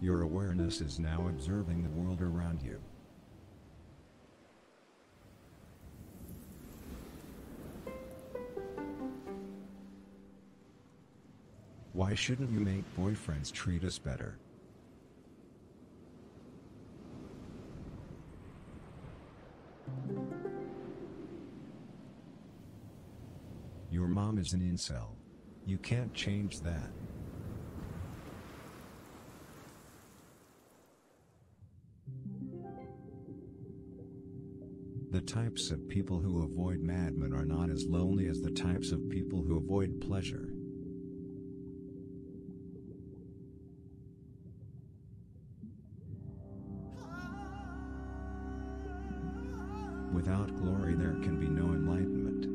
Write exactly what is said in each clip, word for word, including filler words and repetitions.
Your awareness is now observing the world around you. Why shouldn't you make boyfriends treat us better? Your mom is an incel. You can't change that. The types of people who avoid madmen are not as lonely as the types of people who avoid pleasure. Without glory there can be no enlightenment.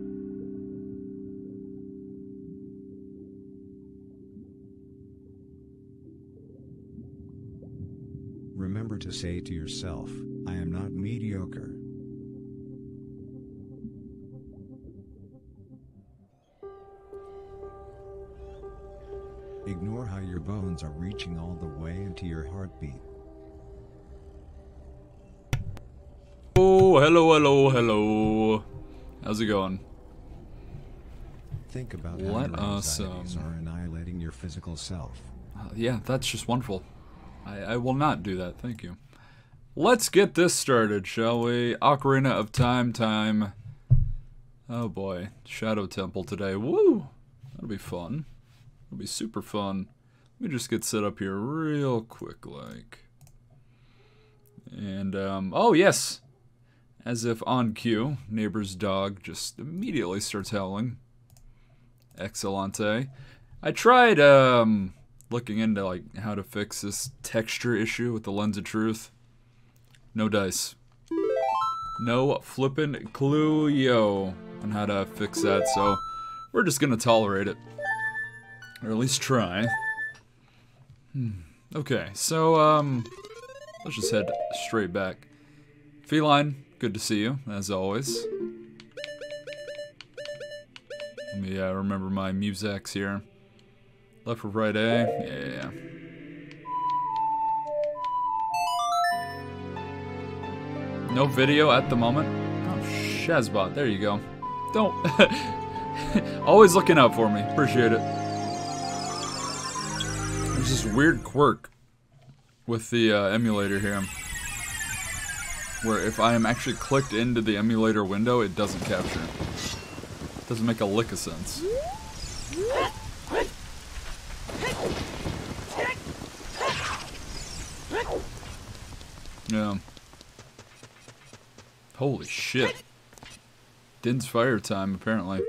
Remember to say to yourself, I am not mediocre. Ignore how your bones are reaching all the way into your heartbeat. Oh, hello, hello, hello. How's it going? Think about how Let your us, anxieties um, are annihilating your physical self. Uh, yeah, that's just wonderful. I, I will not do that, thank you. Let's get this started, shall we? Ocarina of Time time. Oh boy, Shadow Temple today. Woo! That'll be fun. It'll be super fun. Let me just get set up here real quick, like. And, um, oh yes! As if on cue, neighbor's dog just immediately starts howling. Excellente. I tried, um, looking into, like, how to fix this texture issue with the Lens of Truth. No dice. No flippin' clue, yo, on how to fix that, so we're just gonna tolerate it. Or at least try. Hmm. Okay, so, um, let's just head straight back. Feline, good to see you, as always. Let me uh, remember my musex here. Left or right A? Yeah. No video at the moment? Oh, Shazbot, there you go. Don't... Always looking out for me, appreciate it. There's this weird quirk with the uh, emulator here, where if I am actually clicked into the emulator window, it doesn't capture. Doesn't make a lick of sense. Yeah. Holy shit. Din's fire time, apparently.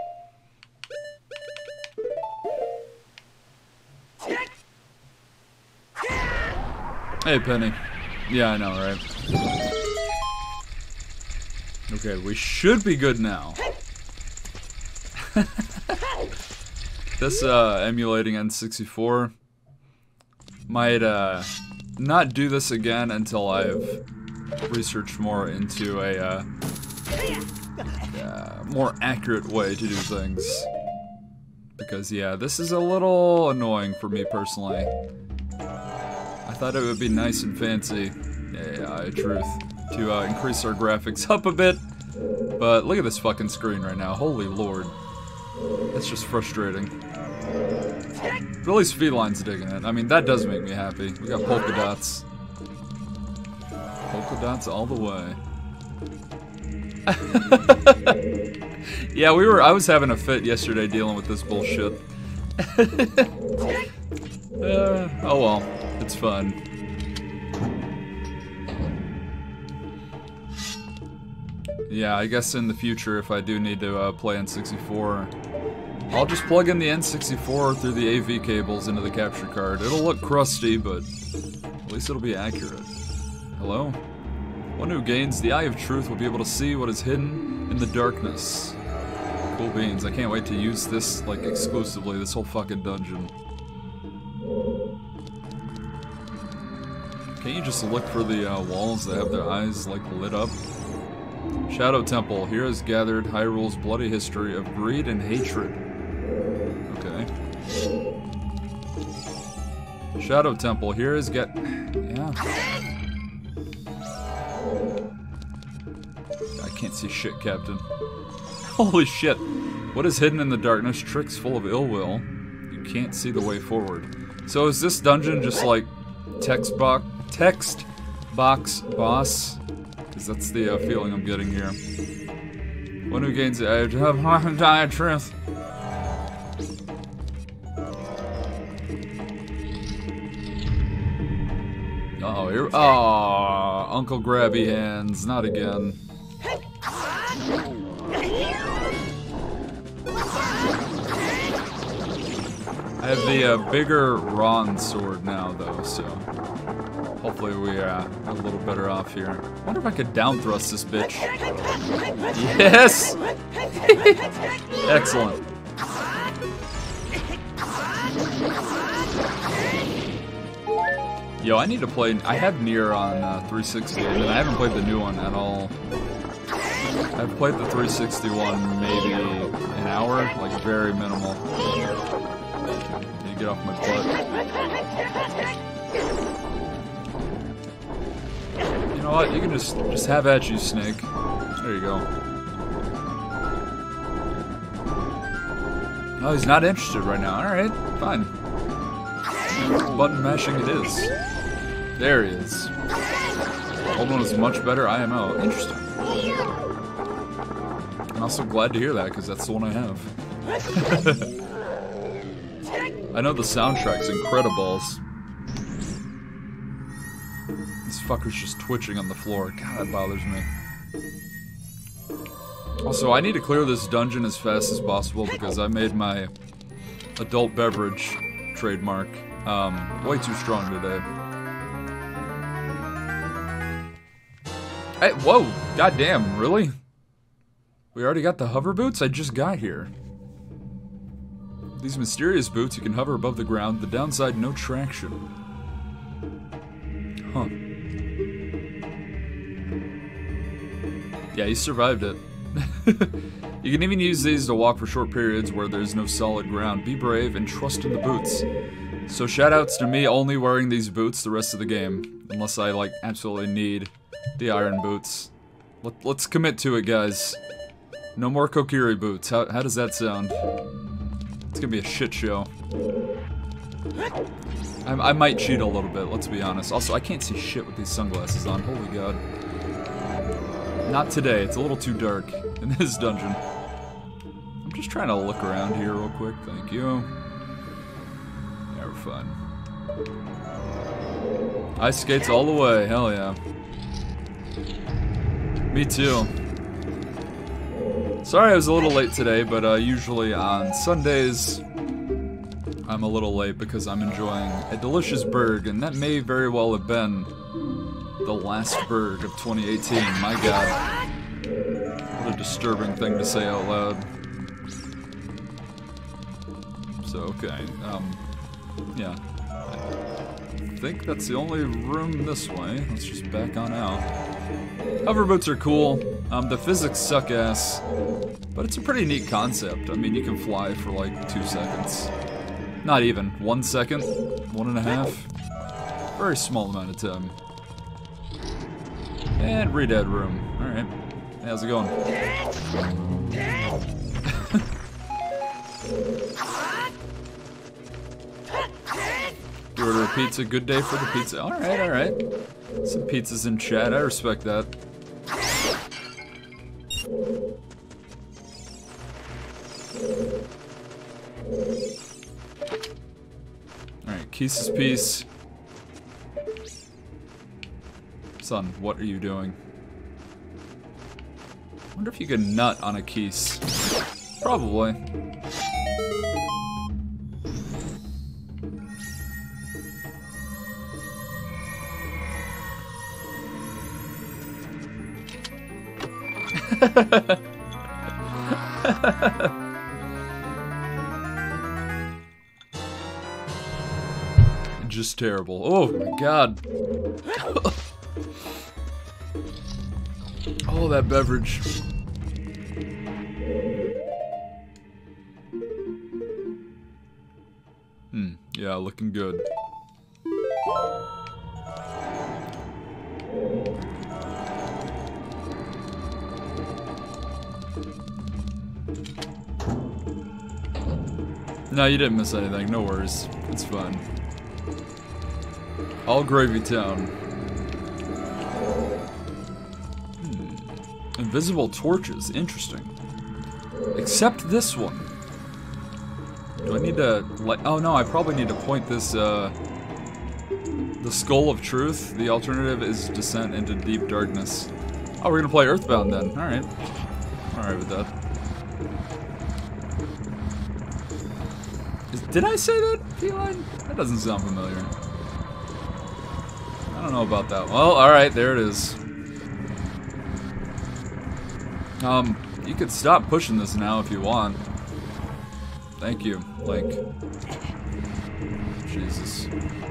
Hey, Penny. Yeah, I know, right? Okay, we should be good now. This, uh, emulating N sixty-four might, uh, not do this again until I've researched more into a, uh, uh, more accurate way to do things. Because, yeah, this is a little annoying for me personally. I thought it would be nice and fancy, yeah, yeah, truth, to uh, increase our graphics up a bit, but look at this fucking screen right now, holy lord. It's just frustrating. But at least Feline's digging it. I mean, that does make me happy. We got polka dots. Polka dots all the way. Yeah, we were, I was having a fit yesterday dealing with this bullshit. uh, oh well. It's fun. Yeah, I guess in the future, if I do need to uh, play N sixty-four, I'll just plug in the N sixty-four through the A V cables into the capture card. It'll look crusty, but at least it'll be accurate. Hello? One who gains the Eye of Truth will be able to see what is hidden in the darkness. Cool beans. I can't wait to use this, like, exclusively, this whole fucking dungeon. Can't you just look for the uh, walls that have their eyes, like, lit up? Shadow Temple. Here is gathered Hyrule's bloody history of greed and hatred. Okay. Shadow Temple here is get... Yeah. I can't see shit, Captain. Holy shit. What is hidden in the darkness? Tricks full of ill will. You can't see the way forward. So is this dungeon just like text box, text box boss? Because that's the uh, feeling I'm getting here. One who gains the edge of dire truth. Uh oh, here. Oh, Uncle Grabby Hands. Not again. I have the uh, bigger Ron sword now, though, so hopefully we are uh, a little better off here. I wonder if I could down thrust this bitch. Yes! Excellent. Yo, I need to play. I have Nier on uh, three sixty, and I haven't played the new one at all. I've played the three sixty one maybe an hour, like very minimal. Need to get off my butt. You know what? You can just just have at you, Snake. There you go. Oh, he's not interested right now. All right, fine. Button mashing it is. There he is. Old one is much better. I M O. Interesting. I'm also glad to hear that because that's the one I have. I know the soundtrack's incredibles. This fucker's just twitching on the floor. God, that bothers me. Also, I need to clear this dungeon as fast as possible because I made my adult beverage trademark um, way too strong today. Hey, whoa! Goddamn, really? We already got the hover boots? I just got here. These mysterious boots, you can hover above the ground. The downside, no traction. Huh. Yeah, he survived it. You can even use these to walk for short periods where there's no solid ground. Be brave and trust in the boots. So shoutouts to me only wearing these boots the rest of the game. Unless I, like, absolutely need the iron boots. Let, let's commit to it, guys. No more Kokiri boots. How, how does that sound? It's gonna be a shit show. I, I might cheat a little bit, let's be honest. Also, I can't see shit with these sunglasses on. Holy god. Not today. It's a little too dark in this dungeon. I'm just trying to look around here real quick. Thank you. Yeah, we're fine. Ice skates all the way. Hell yeah. Me too. Sorry I was a little late today, but uh, usually on Sundays I'm a little late because I'm enjoying a delicious burg, and that may very well have been the last burg of twenty eighteen. My god. What a disturbing thing to say out loud. So, okay. Um, yeah. I think that's the only room this way. Let's just back on out. Hover boots are cool. Um, the physics suck ass, but it's a pretty neat concept. I mean, you can fly for like two seconds. Not even. One second? One and a half? Very small amount of time. And Redad room. Alright. Hey, how's it going? You order a pizza, good day for the pizza. Alright, alright. Some pizzas in chat, I respect that. Alright, Keese's piece. Son, what are you doing? I wonder if you can nut on a Keese. Probably. Just terrible. Oh my god. Oh, that beverage. Hmm, yeah, looking good. No, you didn't miss anything. No worries. It's fine. All Gravy Town. Hmm. Invisible torches. Interesting. Except this one. Do I need to... Like, oh no, I probably need to point this... Uh, the Skull of Truth. The alternative is Descent into Deep Darkness. Oh, we're gonna play Earthbound then. Alright. Alright with that. Is, did I say that, Feline? That doesn't sound familiar. I don't know about that. Well, alright, there it is. Um, you could stop pushing this now if you want. Thank you, Link. Jesus.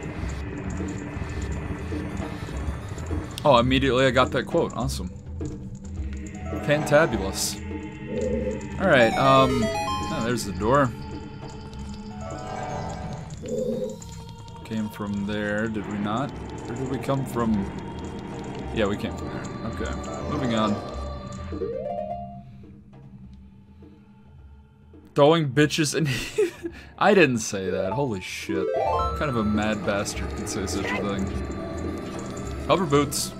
Oh, immediately I got that quote. Awesome. Fantabulous. Alright, um... oh, there's the door. Came from there, did we not? Or did we come from... Yeah, we came from there. Okay, moving on. Throwing bitches and... I didn't say that, holy shit. What kind of a mad bastard could say such a thing? Hover boots.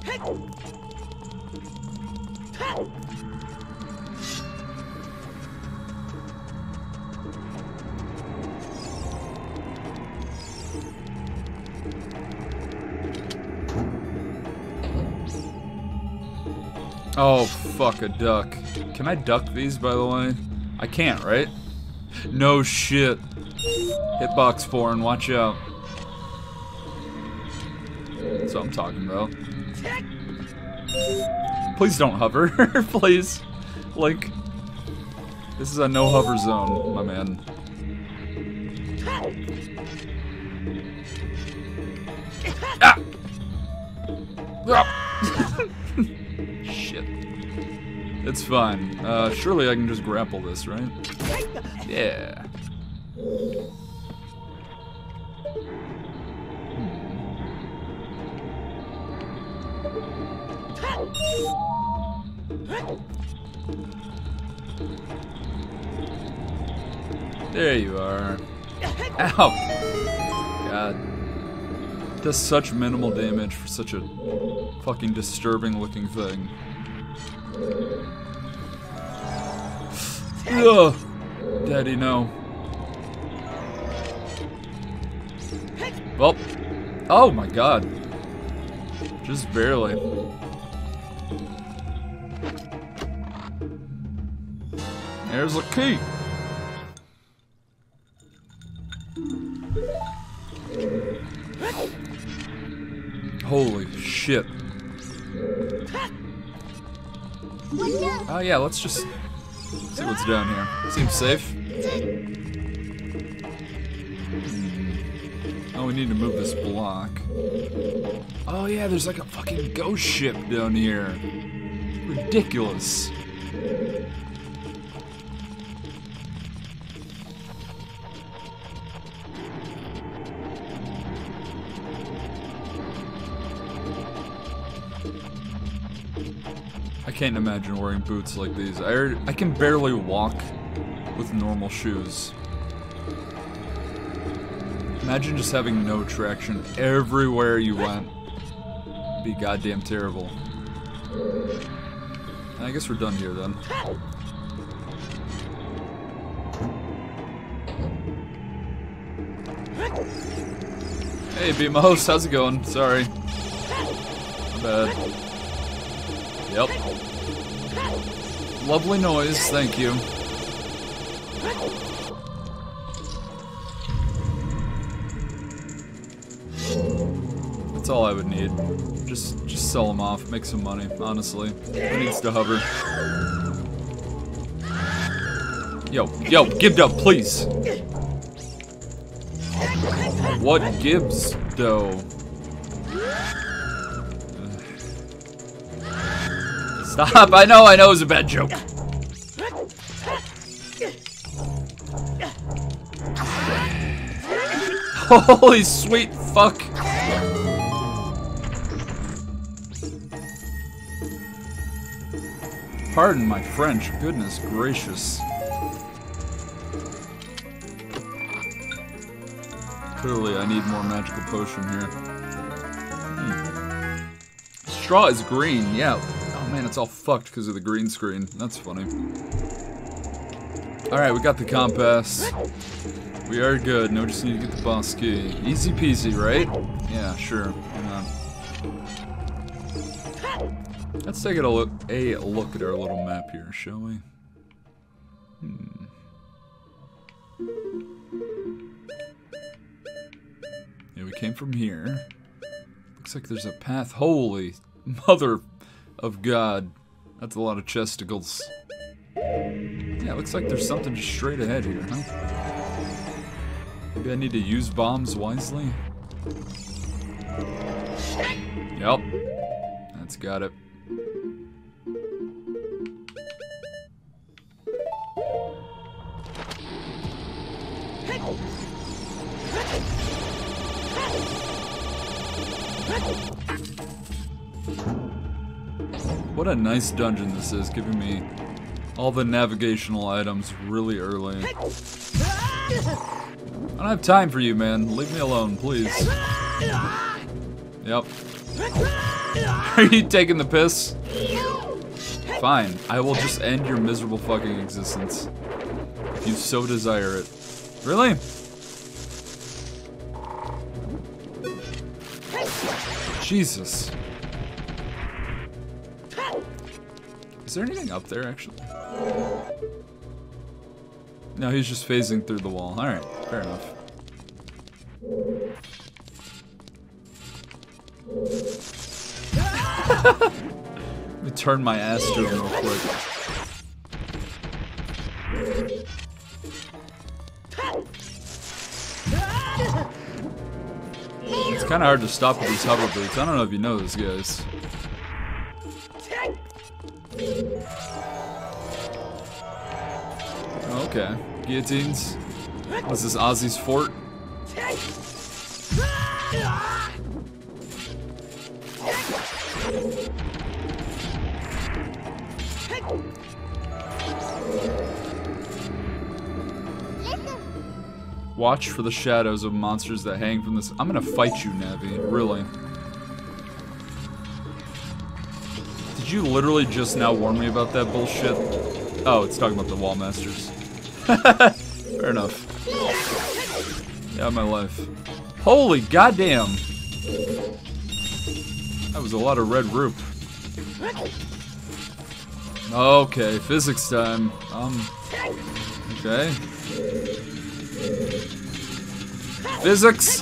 Oh, fuck, a duck. Can I duck these, by the way? I can't, right? No shit. Hitbox foreign, watch out. That's what I'm talking about. Please don't hover, please. Like, this is a no hover zone, my man. Ah! Shit. It's fine. Uh, surely I can just grapple this, right? Yeah. There you are. Ow! God. Does such minimal damage for such a fucking disturbing looking thing. Ugh! Daddy, no. Well. Oh my god. Just barely. There's a key. Holy shit. Oh yeah, let's just see what's down here. Seems safe. Oh, we need to move this block. Oh yeah, there's like a fucking ghost ship down here. Ridiculous. I can't imagine wearing boots like these. I, already, I can barely walk with normal shoes. Imagine just having no traction everywhere you went. It'd be goddamn terrible. And I guess we're done here then. Hey, Be My Host, how's it going? Sorry. My bad. Yep. Lovely noise, thank you. That's all I would need. Just just sell them off, make some money, honestly. Who needs to hover? Yo, yo, Gibbed up, please! What gives, though? Stop! I know, I know it was a bad joke. Holy sweet fuck. Pardon my French. Goodness gracious. Clearly, I need more magical potion here. Hmm. Straw is green. Yeah. Oh man, it's all fucked because of the green screen. That's funny. Alright, we got the compass. We are good. Now we just need to get the boss key. Easy peasy, right? Yeah, sure. Hang on. Let's take a look, a look at our little map here, shall we? Hmm. Yeah, we came from here. Looks like there's a path. Holy mother of God. That's a lot of chesticles. Yeah, looks like there's something just straight ahead here, huh? Maybe I need to use bombs wisely? Yep. That's got it. What a nice dungeon this is, giving me all the navigational items really early. I don't have time for you, man. Leave me alone, please. Yep. Are you taking the piss? Fine. I will just end your miserable fucking existence. If you so desire it. Really? Jesus. Is there anything up there, actually? No, he's just phasing through the wall. Alright, fair enough. Let me turn my ass to him real quick. It's kind of hard to stop with these hover boots. I don't know if you know this, guys. Okay. Guillotines. What's this, Ozzy's fort? Watch for the shadows of monsters that hang from this. I'm gonna fight you, Navi. Really. Did you literally just now warn me about that bullshit? Oh, it's talking about the wall masters. Fair enough. Yeah, my life. Holy goddamn! That was a lot of red roop. Okay, physics time. Um. Okay. Physics!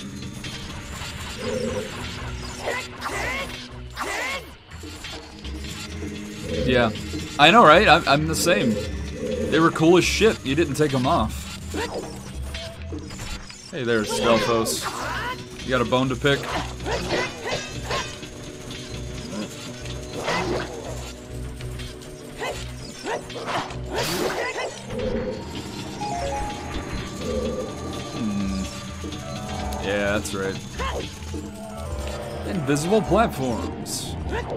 Yeah. I know, right? I'm, I'm the same. They were cool as shit. You didn't take them off. Hey there, Stelphos. You got a bone to pick? Hmm. Yeah, that's right. Invisible platforms.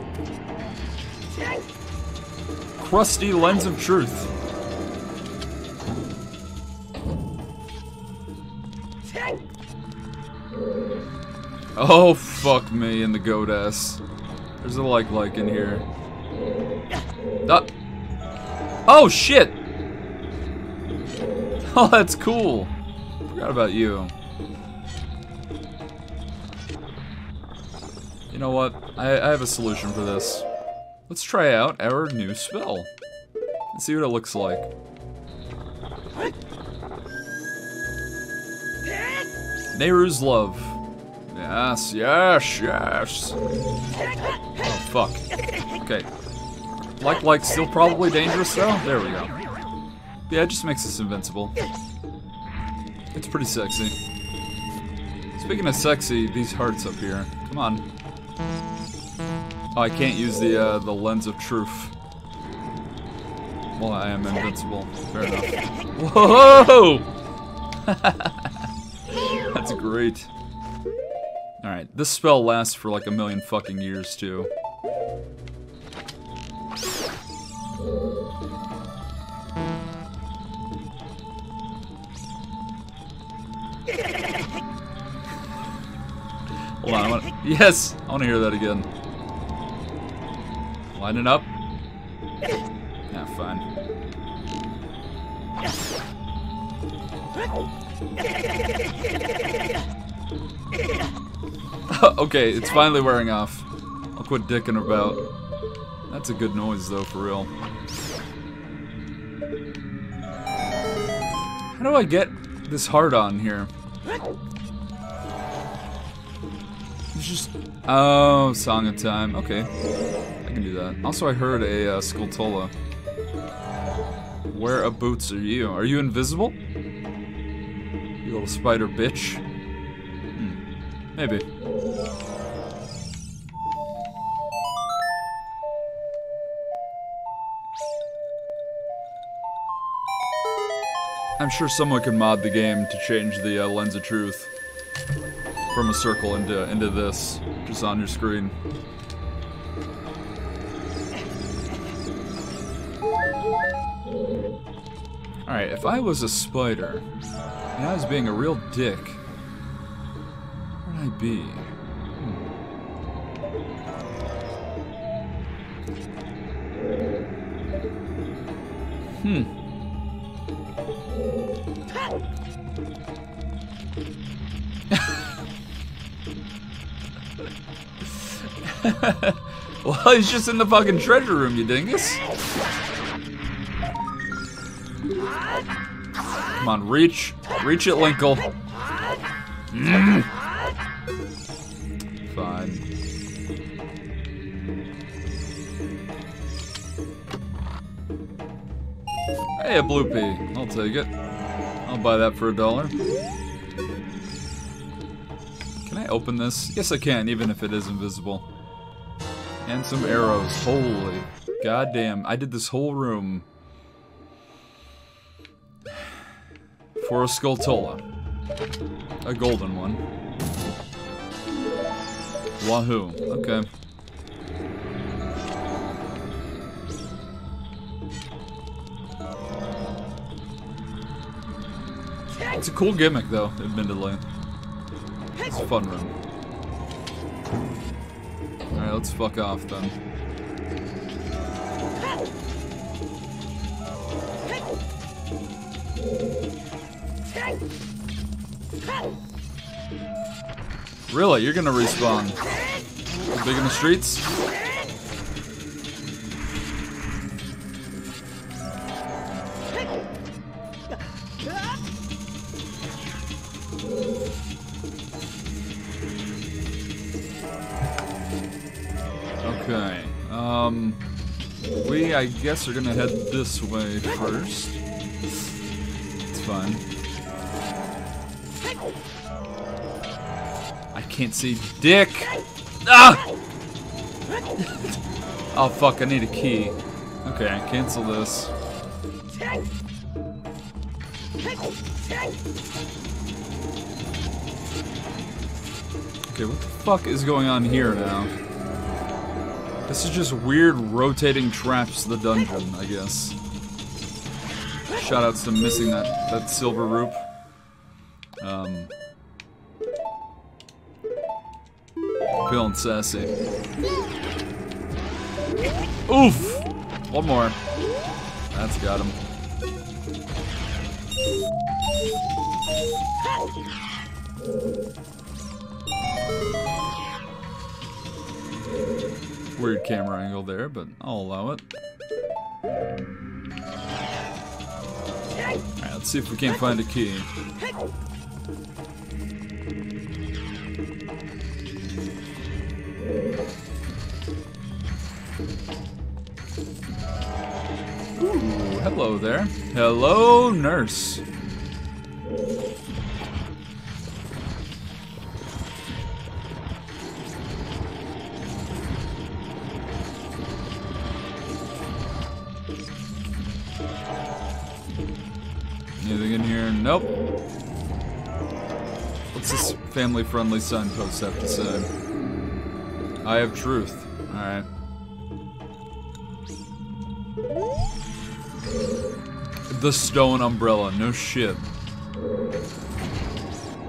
Crusty lens of truth. Oh, fuck me in the goat ass. There's a like-like in here. Uh, oh, shit! Oh, that's cool. Forgot about you. You know what? I, I have a solution for this. Let's try out our new spell. And see what it looks like. Nehru's Love. Yes, yes, yes. Oh, fuck. Okay. Like-like still probably dangerous, though? There we go. Yeah, it just makes us invincible. It's pretty sexy. Speaking of sexy, these hearts up here. Come on. Oh, I can't use the, uh, the lens of truth. Well, I am invincible. Fair enough. Whoa! That's great. Alright, this spell lasts for like a million fucking years, too. Hold on, I wanna, yes! I wanna hear that again. Line it up. Yeah, fine. Okay, it's finally wearing off. I'll quit dicking about. That's a good noise though, for real. How do I get this hard on here? It's just... Oh, Song of Time. Okay. I can do that. Also, I heard a uh, Skulltula. Where a boots are you? Are you invisible? You little spider bitch. Hmm. Maybe. I'm sure someone can mod the game to change the uh, lens of truth from a circle into into this, just on your screen. Alright, if I was a spider, and I was being a real dick, where'd I be? Hmm. Hmm. Well, he's just in the fucking treasure room, you dingus. Come on, reach. Reach it, Linkle. Mm. Fine. Hey, a blue pea. I'll take it. I'll buy that for a dollar. Can I open this? Yes, I can, even if it is invisible. And some arrows. Holy goddamn. I did this whole room for a Skulltula. A golden one. Wahoo. Okay. It's a cool gimmick, though, admittedly. It's a fun room. Alright, let's fuck off then. Really? You're gonna respawn? Big in the streets? Okay, um, we, I guess, are gonna head this way first. It's fine. I can't see dick! Ah! Oh fuck, I need a key. Okay, cancel this. Okay, what the fuck is going on here now? This is just weird rotating traps to the dungeon, I guess. Shoutouts to missing that, that silver roop. Um, feeling sassy. Oof! One more. That's got him. Weird camera angle there, but I'll allow it. Alright, let's see if we can't find a key. Ooh, hello there. Hello, nurse. Anything in here? Nope. What's this family-friendly signpost have to say? I have truth. Alright. The stone umbrella. No shit.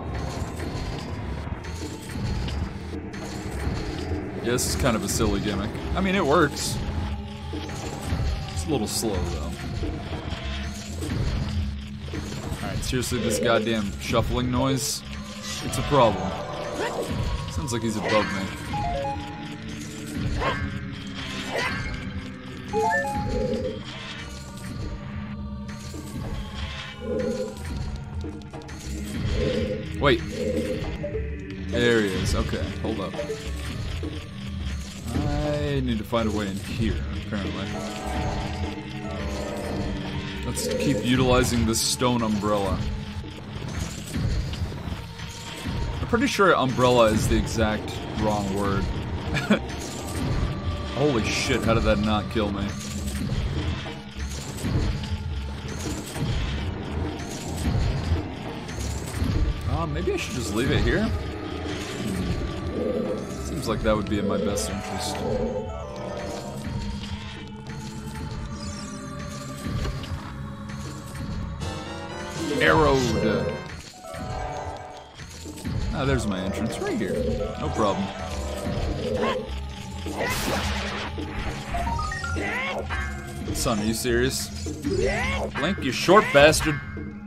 Yeah, this is kind of a silly gimmick. I mean, it works. It's a little slow, though. Alright, seriously, this goddamn shuffling noise? It's a problem. Sounds like he's above me. Wait. There he is. Okay, hold up. I need to find a way in here, apparently. Let's keep utilizing this stone umbrella. I'm pretty sure umbrella is the exact wrong word. Holy shit, how did that not kill me? Uh, maybe I should just leave it here? Seems like that would be in my best interest. Arrowed. Ah, there's my entrance right here. No problem. Son, are you serious? Link, you short bastard.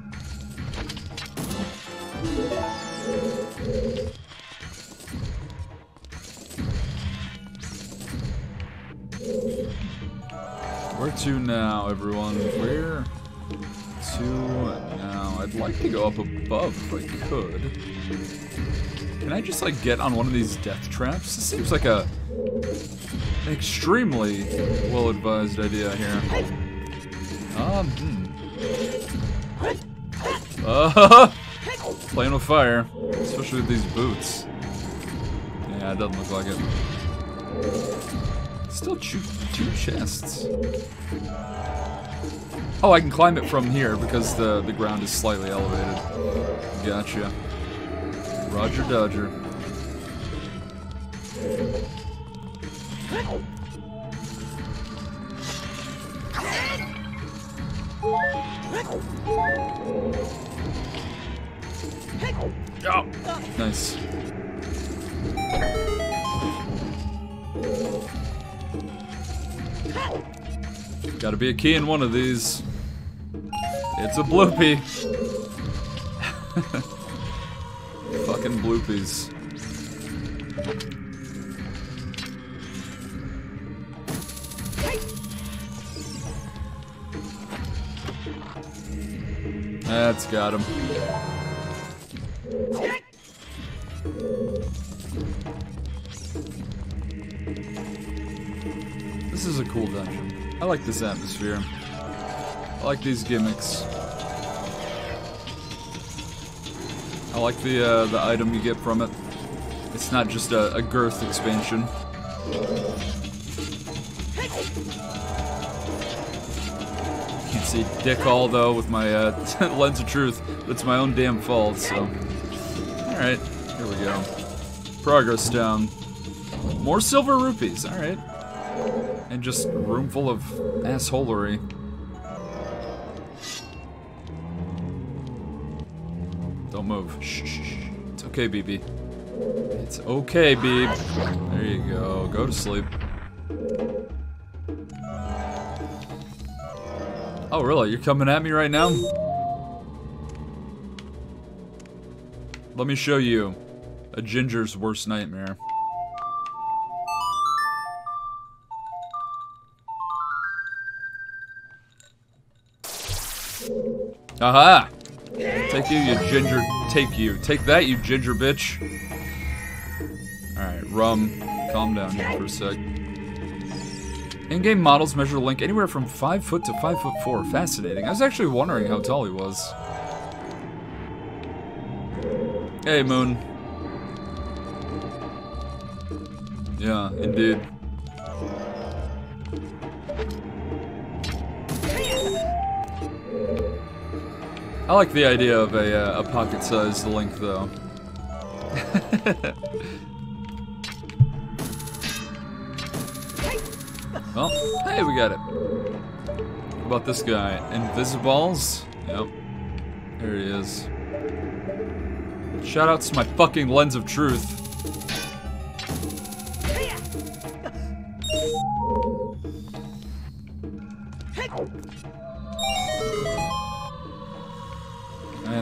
Where to now, everyone? Where to now? I'd like to go up above if I could. Can I just, like, get on one of these death traps? This seems like a an extremely well-advised idea here. Um, hmm. Uh, playing with fire, especially with these boots. Yeah, it doesn't look like it. Still two, two chests. Oh, I can climb it from here because the, the ground is slightly elevated. Gotcha. Roger Dodger. Oh, nice. Gotta be a key in one of these. It's a bloopy. Fucking bloopies. That's got him. This is a cool dungeon. I like this atmosphere. I like these gimmicks. I like the uh, the item you get from it. It's not just a, a girth expansion. Can't see dick all though with my uh, lens of truth. It's my own damn fault. So, all right, here we go. Progress down. More silver rupees. All right, and just a room full of assholery. Don't move. Shh, shh, shh. It's okay, B B. It's okay, Beeb. There you go. Go to sleep. Oh, really? You're coming at me right now? Let me show you a ginger's worst nightmare. Aha! Take you, you ginger. Take you. Take that, you ginger bitch. Alright, rum. Calm down here for a sec. In-game models measure Link anywhere from five foot to five foot four. Fascinating. I was actually wondering how tall he was. Hey, Moon. Yeah, indeed. I like the idea of a, uh, a pocket-sized Link, though. Well, hey, we got it. How about this guy? Invisibles? Yep. There he is. Shoutouts to my fucking lens of truth.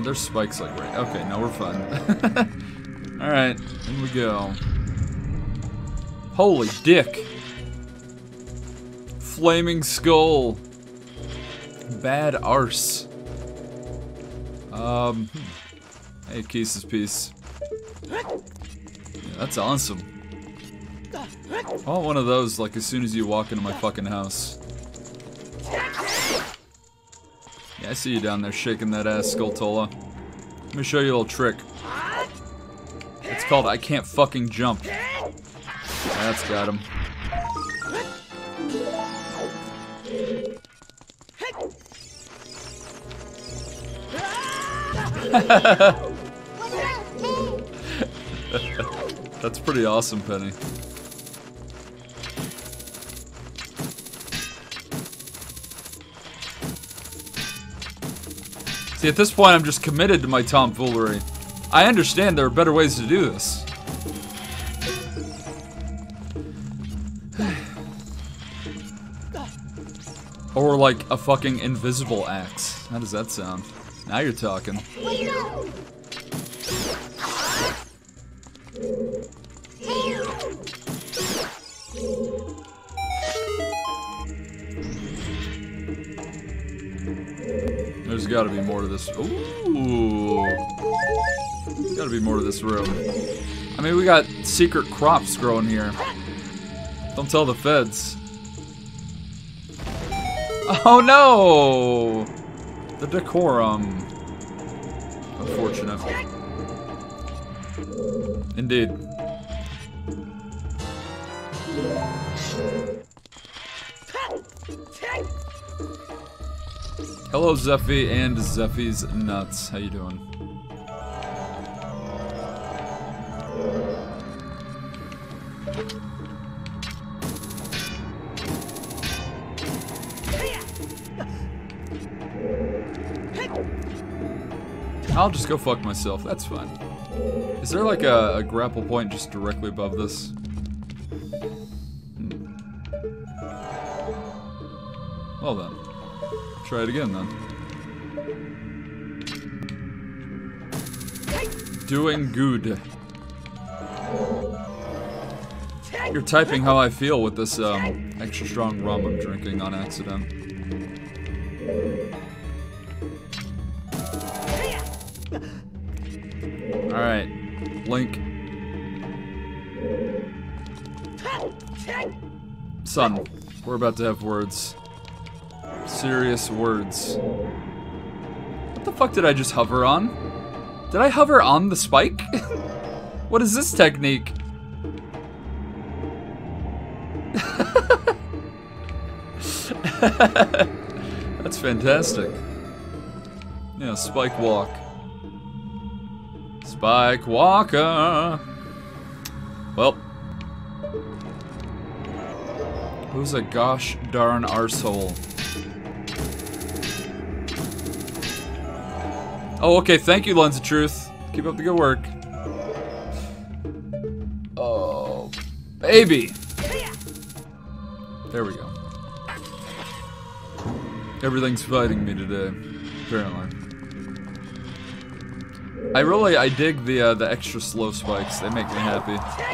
there's spikes like right. Okay, no, we're fine. Alright, in we go. Holy dick. Flaming skull. Bad arse. Um, hey, Keys' piece. Yeah, that's awesome. I want one of those, like, as soon as you walk into my fucking house. Yeah, I see you down there shaking that ass, Skulltula. Let me show you a little trick. It's called I Can't Fucking Jump. That's got him. That's pretty awesome, Penny. See, at this point, I'm just committed to my tomfoolery. I understand there are better ways to do this. Or like a fucking invisible axe. How does that sound? Now you're talking. There's gotta be more to this. Ooh. Gotta be more to this room. I mean, we got secret crops growing here. Don't tell the feds. Oh no! The decorum. Unfortunate. Indeed. Hello, Zeffy and Zeffy's nuts. How you doing? I'll just go fuck myself. That's fine. Is there like a, a grapple point just directly above this? Hmm. Well then. Try it again then. Doing good. You're typing how I feel with this um, extra strong rum I'm drinking on accident. Alright, Link. Son, we're about to have words. Serious words. What the fuck did I just hover on? Did I hover on the spike? What is this technique? That's fantastic. Yeah, spike walk. Spike walker. Well. Who's a gosh darn arsehole? Oh, okay, thank you, Lens of Truth. Keep up the good work. Oh, baby. There we go. Everything's fighting me today, apparently. I really, I dig the uh, the extra slow spikes. They make me happy.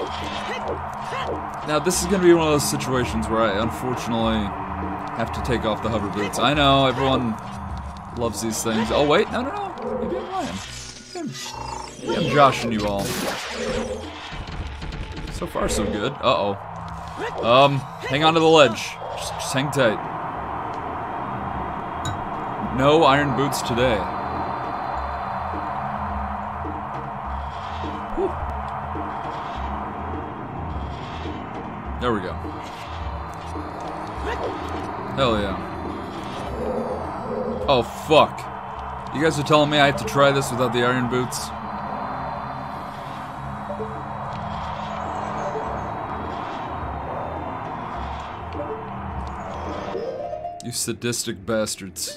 Now, this is gonna be one of those situations where I unfortunately have to take off the hover boots. I know, everyone loves these things. Oh, wait, no, no, no. Maybe I'm lying. Maybe I'm joshing you all. So far, so good. Uh-oh. Um, hang on to the ledge. Just, just hang tight. No iron boots today. Whew. There we go. Hell yeah. Oh, fuck. You guys are telling me I have to try this without the iron boots? You sadistic bastards.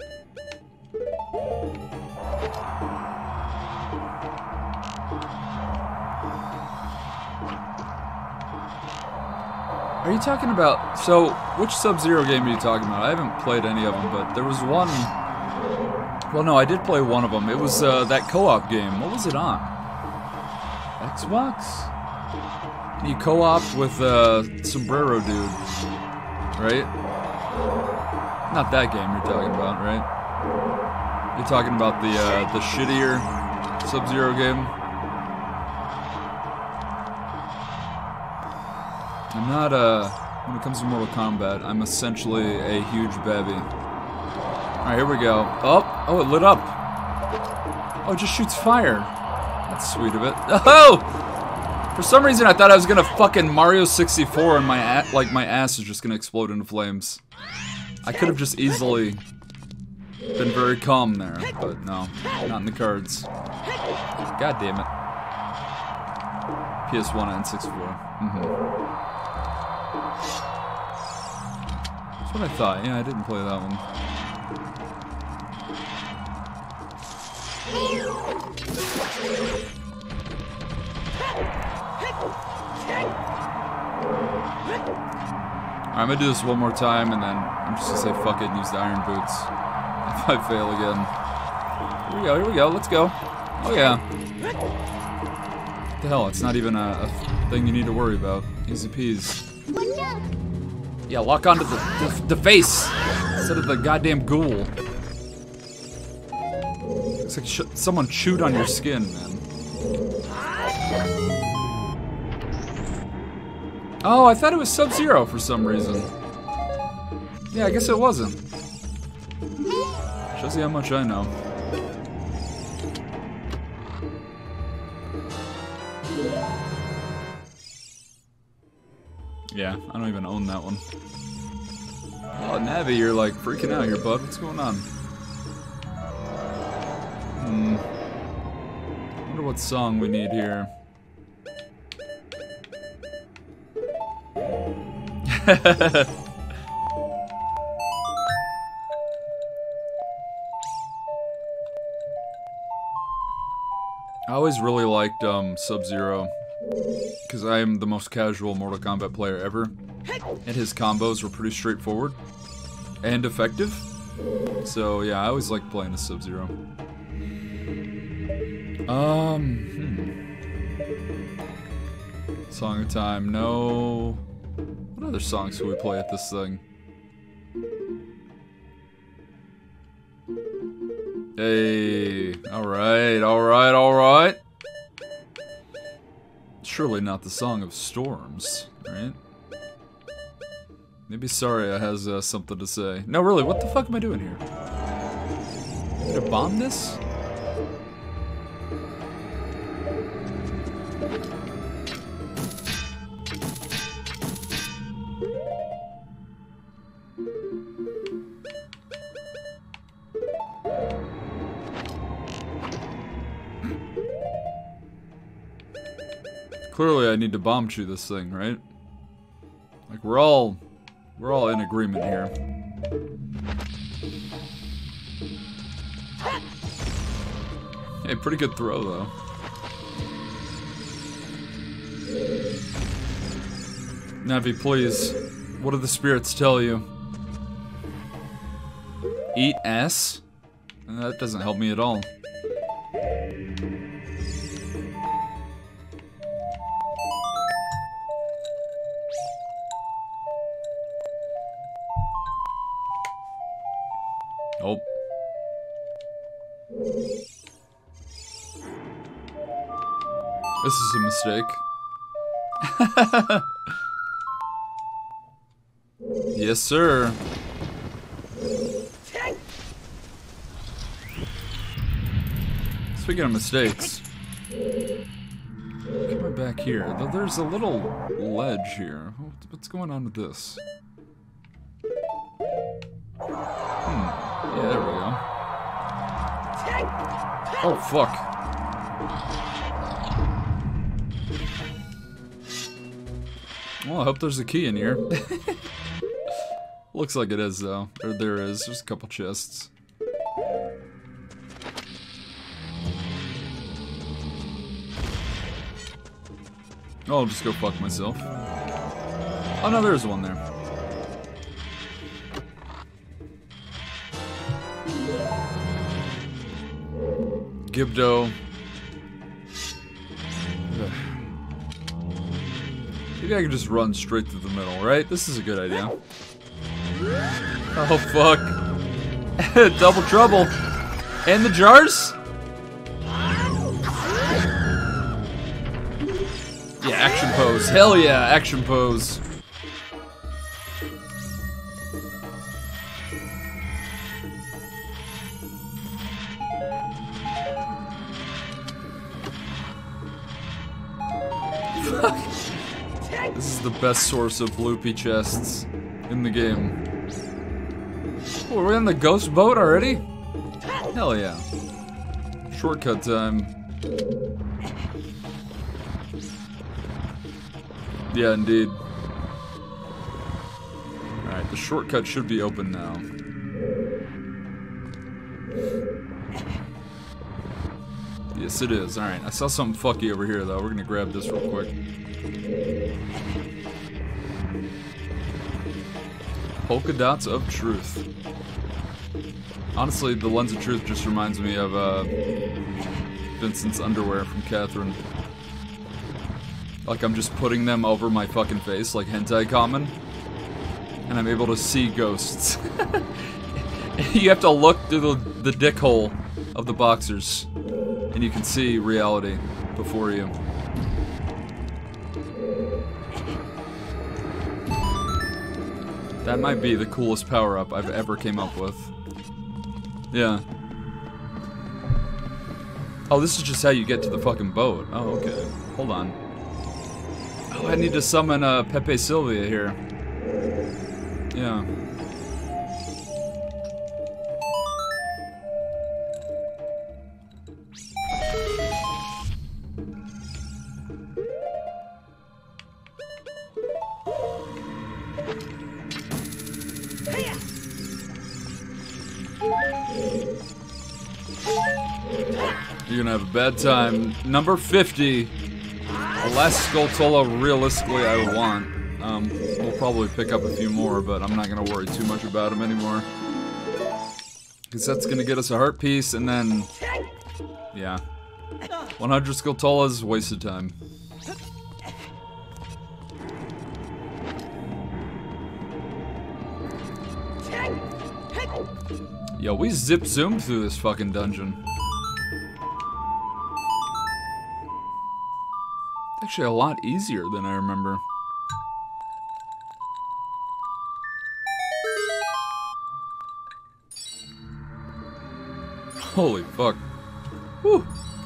Are you talking about... So, which Sub-Zero game are you talking about? I haven't played any of them, but there was one... Well, no, I did play one of them. It was uh, that co-op game. What was it on? Xbox? You co-op with uh, Sombrero Dude, right? Not that game you're talking about, right? You're talking about the uh, the shittier Sub-Zero game. I'm not uh when it comes to Mortal Kombat, I'm essentially a huge babby. Alright, here we go. Oh, oh, it lit up. Oh, it just shoots fire. That's sweet of it. Oh! For some reason, I thought I was gonna fucking Mario sixty-four and my a like my ass is just gonna explode into flames. I could have just easily been very calm there, but no, not in the cards. God damn it. P S one and sixty-four. Mm-hmm. That's what I thought. Yeah, I didn't play that one. Alright, I'm gonna do this one more time and then I'm just gonna say fuck it and use the iron boots. If I fail again. Here we go, here we go, let's go. Oh yeah. What the hell, it's not even a, a thing you need to worry about. Easy peas. Yeah, lock onto the, the, the face instead of the goddamn ghoul. Looks like sh someone chewed on your skin, man. Oh, I thought it was Sub-Zero for some reason. Yeah, I guess it wasn't. Shows you how much I know. Yeah, I don't even own that one. Oh, Navi, you're like freaking out here, bud. What's going on? Hmm. Wonder what song we need here. I always really liked um, Sub-Zero because I am the most casual Mortal Kombat player ever, and his combos were pretty straightforward and effective. So yeah, I always liked playing as Sub-Zero. Um, hmm. Song of Time, no. What other songs can we play at this thing? Hey, alright, alright, alright. Surely not the Song of Storms, right? Maybe Saria has uh, something to say. No, really, what the fuck am I doing here? Did I bomb this? Clearly I need to bomb chew this thing, right? Like we're all we're all in agreement here. Hey, pretty good throw though. Navi, please. What do the spirits tell you? Eat ass? That doesn't help me at all. Oh. This is a mistake. Yes, sir. Speaking of mistakes, come right back here. There's a little ledge here. What's going on with this? Hmm. Yeah, there we go. Oh, fuck. Well, I hope there's a key in here. Looks like it is, though. Or there is. There's a couple chests. Oh, I'll just go fuck myself. Oh, no, there's one there. Gibdo. Maybe I can just run straight through the middle, right? This is a good idea. Oh, fuck. Double trouble. And the jars? Yeah, action pose. Hell yeah, action pose. This is the best source of loopy chests in the game. Oh, we're in the ghost boat already? Hell yeah. Shortcut time. Yeah, indeed. Alright, the shortcut should be open now. Yes, it is. Alright, I saw something fucky over here, though. We're gonna grab this real quick. Polka dots of truth. Honestly, the lens of truth just reminds me of uh, Vincent's underwear from Catherine. Like I'm just putting them over my fucking face, like hentai common, and I'm able to see ghosts. You have to look through the, the dick hole of the boxers, and you can see reality before you. That might be the coolest power-up I've ever came up with. Yeah. Oh, this is just how you get to the fucking boat. Oh, okay. Hold on. Oh, I need to summon uh, Pepe Sylvia here. Yeah. You're gonna have a bad time. Number fifty. The last Skulltula, realistically, I would want. Um, we'll probably pick up a few more, but I'm not gonna worry too much about them anymore. Because that's gonna get us a heart piece, and then... yeah. one hundred Skulltulas, wasted time. Yo, we zip zoomed through this fucking dungeon. Actually a lot easier than I remember. Holy fuck. Whew.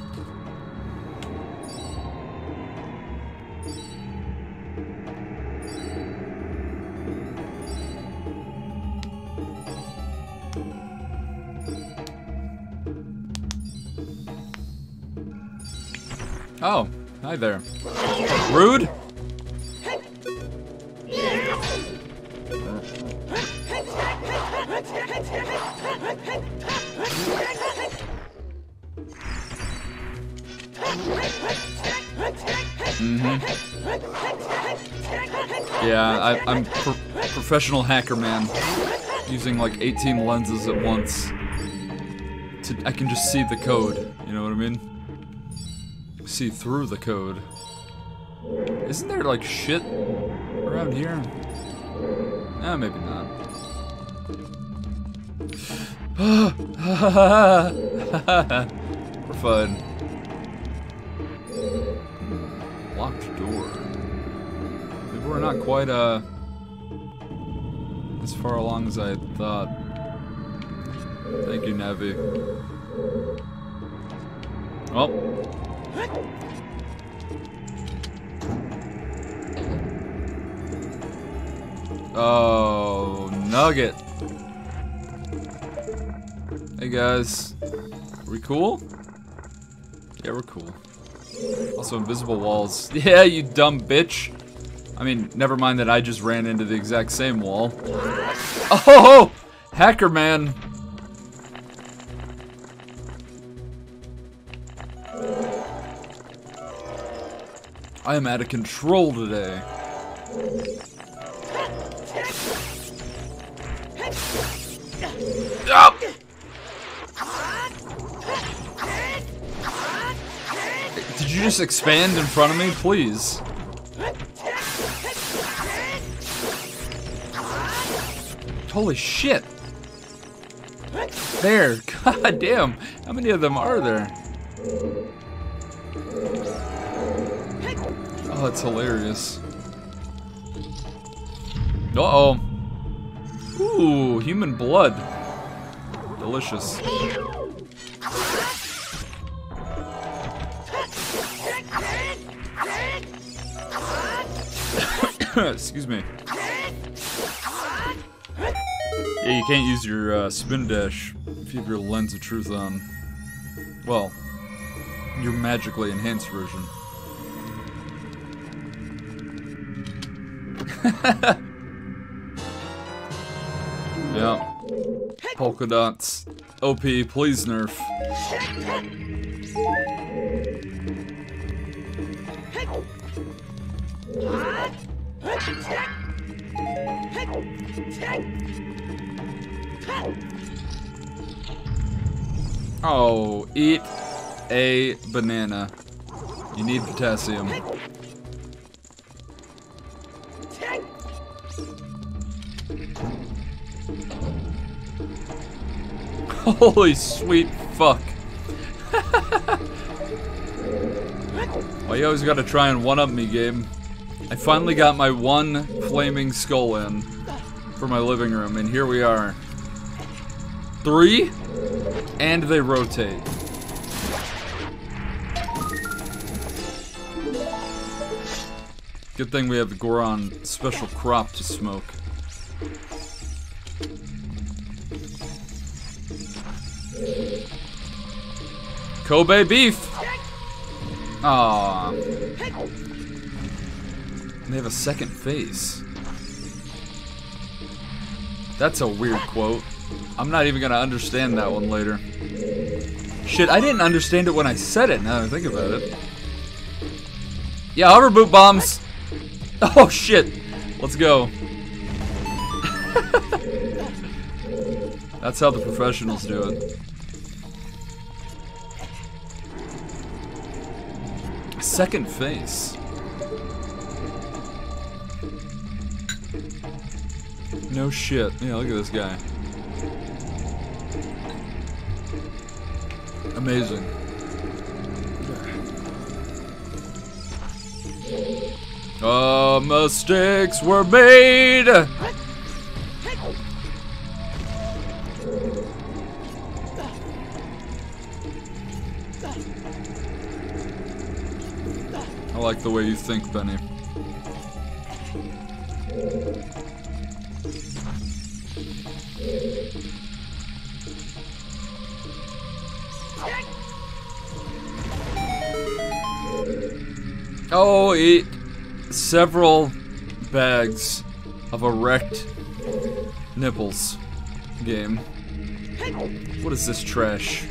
Oh, hi there. Rude? Mm-hmm. Yeah, I, I'm pro professional hacker man, using like eighteen lenses at once. To, I can just see the code, you know what I mean? See through the code. Isn't there like shit around here? Eh, maybe not. We're fine. Locked door. Maybe we're not quite uh as far along as I thought. Thank you, Navi. Well. Oh, Nugget. Hey guys. Are we cool? Yeah, we're cool. Also, invisible walls. Yeah, you dumb bitch. I mean, never mind that I just ran into the exact same wall. Oh, hacker man. I am out of control today. Oh! you just expand in front of me, please? Holy shit. There. God damn. How many of them are there? Oh, that's hilarious. Uh-oh. Ooh, human blood. Delicious. Excuse me. Yeah, you can't use your uh, spin dash if you have your Lens of Truth on. Well, your magically enhanced version. Yeah. Polka dots. O P, please nerf. Oh, eat a banana. You need potassium. Holy sweet fuck. Well, you always gotta try and one-up me, Gabe. I finally got my one flaming skull in for my living room, and here we are. Three, and they rotate. Good thing we have the Goron special crop to smoke. Kobe beef! Aww. They have a second face. That's a weird quote. I'm not even gonna understand that one later. Shit, I didn't understand it when I said it, now that I think about it. Yeah, hover boot bombs! Oh shit! Let's go. That's how the professionals do it. Second face. No shit. Yeah, look at this guy. Amazing. Uh, mistakes were made! I like the way you think, Benny. Oh, eat several bags of erect nipples. Game. What is this trash?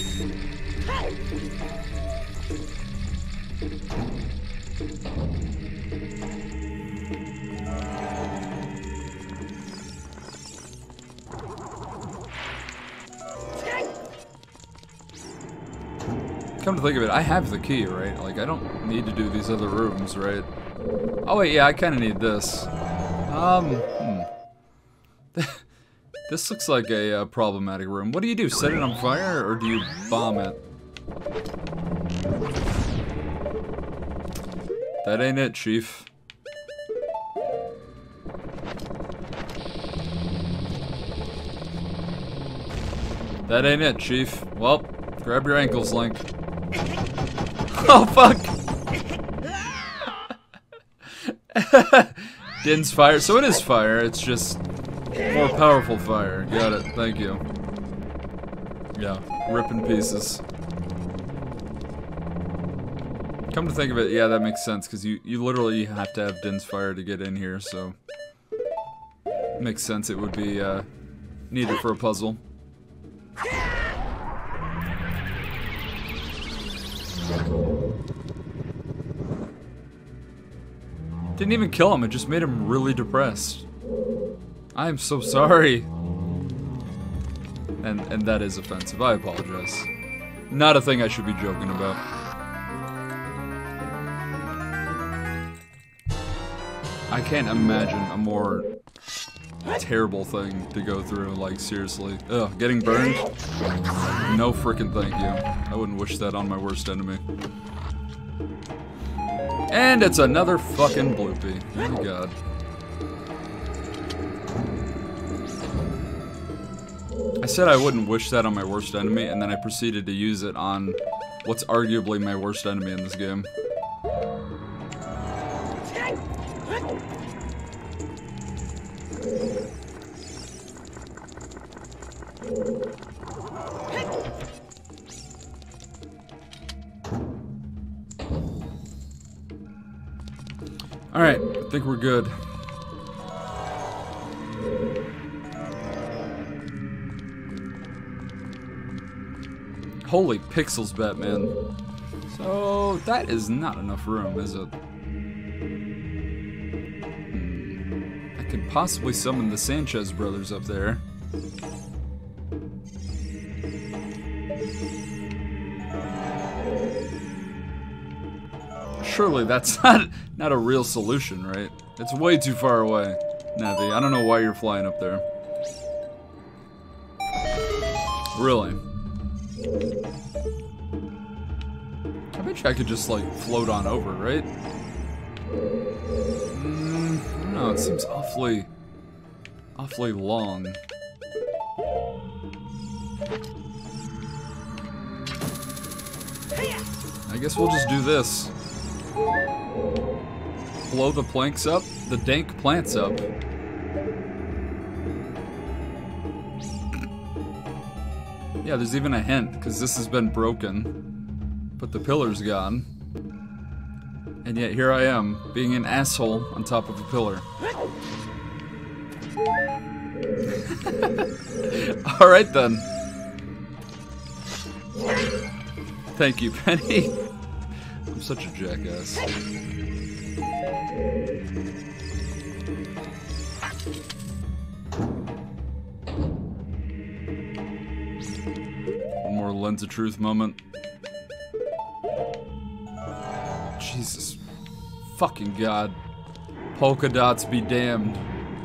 Come to think of it, I have the key, right? Like, I don't need to do these other rooms, right? Oh wait, yeah, I kind of need this. Um, hmm. This looks like a uh, problematic room. What do you do? Set it on fire, or do you bomb it? That ain't it, Chief. That ain't it, Chief. Well, grab your ankles, Link. Oh, fuck! Din's fire. So it is fire, it's just more powerful fire. Got it, thank you. Yeah, rip in pieces. Come to think of it, yeah, that makes sense, because you, you literally have to have Din's fire to get in here, so... Makes sense it would be uh, needed for a puzzle. Didn't even kill him, it just made him really depressed. I am so sorry. And and that is offensive, I apologize. Not a thing I should be joking about. I can't imagine a more terrible thing to go through, like, seriously. Ugh, getting burned? No frickin' thank you. I wouldn't wish that on my worst enemy. And it's another fucking bloopy. Oh my god. I said I wouldn't wish that on my worst enemy, and then I proceeded to use it on what's arguably my worst enemy in this game. Alright, I think we're good. Holy pixels, Batman. So, that is not enough room, is it? Hmm. I could possibly summon the Sanchez brothers up there. Surely that's not not a real solution, right? It's way too far away, Navi. I don't know why you're flying up there. Really? I bet you I could just, like, float on over, right? Mm, I don't know, it seems awfully, awfully long. I guess we'll just do this. Blow the planks up, the dank plants up. Yeah, there's even a hint, because this has been broken, but the pillar's gone. And yet here I am, being an asshole on top of a pillar. Alright then. Thank you, Penny. I'm such a jackass. One more Lens of Truth moment. Jesus fucking God. Polka dots be damned.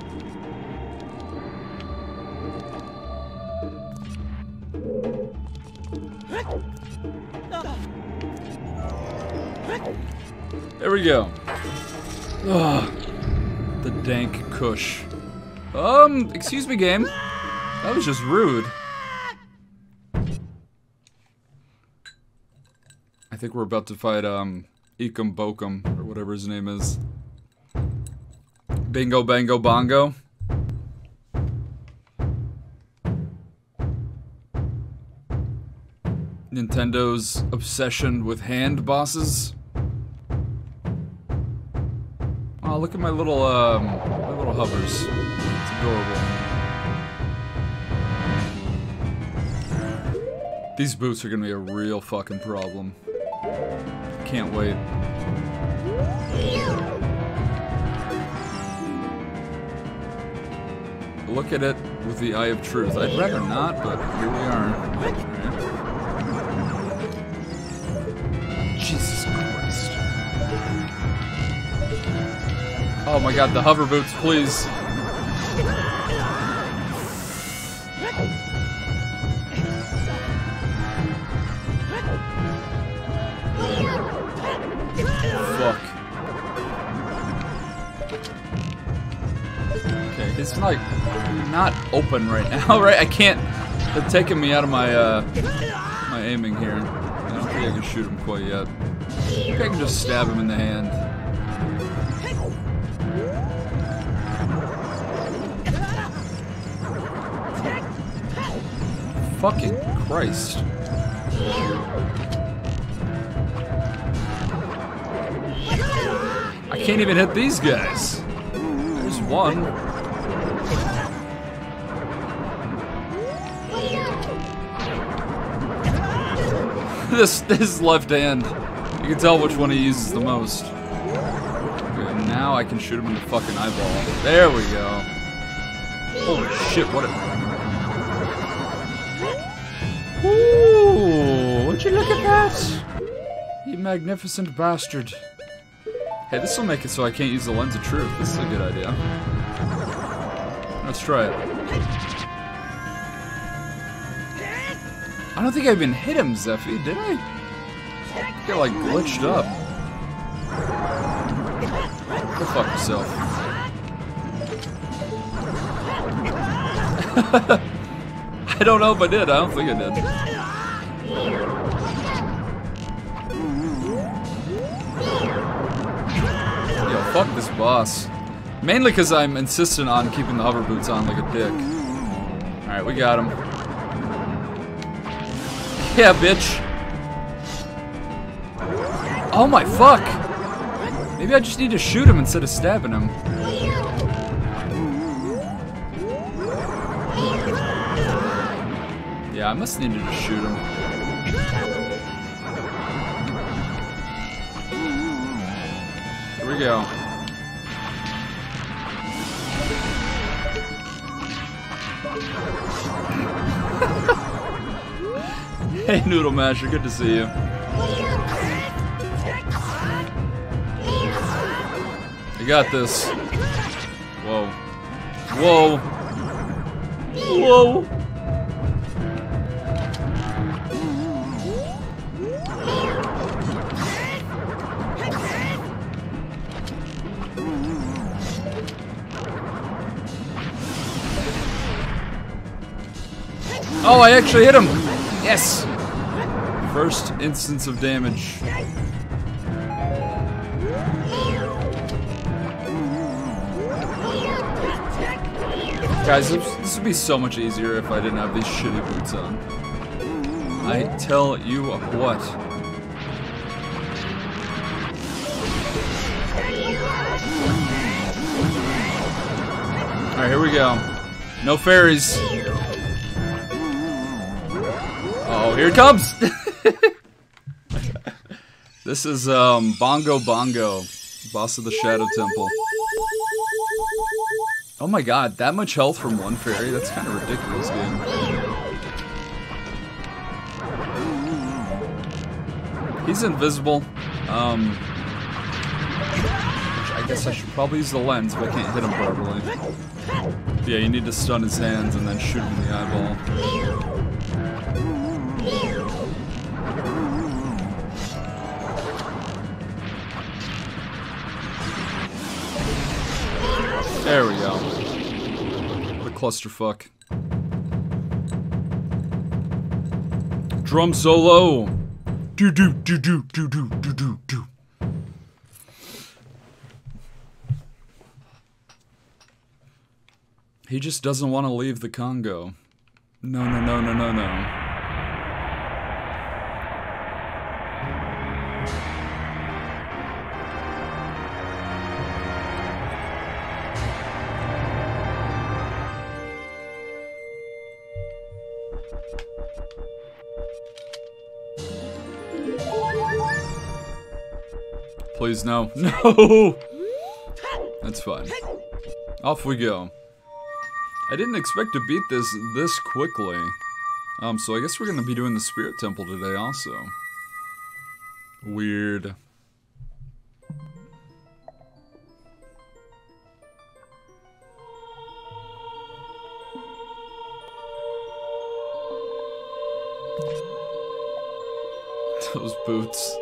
There we go. Ugh. The dank kush. Um, excuse me, game. That was just rude. I think we're about to fight, um, Ekum Bokum, or whatever his name is. Bingo Bango Bongo. Nintendo's obsession with hand bosses. Oh, look at my little, um, my little hovers. It's adorable. These boots are gonna be a real fucking problem. Can't wait. Look at it with the eye of truth. I'd rather not, but here we are. Right. Jesus Christ. Oh my god, the hover boots, please. Fuck. Okay, it's like not open right now, right? I can't. They're taking me out of my uh my aiming here. I don't think I can shoot him quite yet. I think I can just stab him in the hand. Fucking Christ. I can't even hit these guys. There's one. this this left hand. You can tell which one he uses the most. Okay, now I can shoot him in the fucking eyeball. There we go. Holy shit, what a... Ooh, would you look at that? You magnificent bastard. Hey, this will make it so I can't use the Lens of Truth. This is a good idea. Let's try it. I don't think I even hit him, Zeffy, did I? I think I, like, glitched up. Go fuck yourself. I don't know if I did. I don't think I did. Yo, fuck this boss. Mainly because I'm insistent on keeping the hover boots on like a dick. Alright, we got him. Yeah, bitch. Oh my fuck. Maybe I just need to shoot him instead of stabbing him. Yeah, I must need to just shoot him. Here we go. Hey, Noodle Masher, good to see you. I got this. Whoa. Whoa. Whoa. Oh, I actually hit him! Yes! First instance of damage. Guys, this would be so much easier if I didn't have these shitty boots on. I tell you what. Alright, here we go. No fairies. Oh, here it comes! This is um, Bongo Bongo, boss of the Shadow Temple. Oh my god, that much health from one fairy? That's kind of ridiculous, game. He's invisible. Um, I guess I should probably use the lens, but I can't hit him properly. Yeah, you need to stun his hands and then shoot him in the eyeball. There we go. The clusterfuck. Drum solo. Do do do do do do do do do. He just doesn't want to leave the Congo. No, no, no, no, no, no. Please, no. No! That's fine. Off we go. I didn't expect to beat this this quickly. Um, so I guess we're gonna be doing the Spirit Temple today also. Weird. Those boots.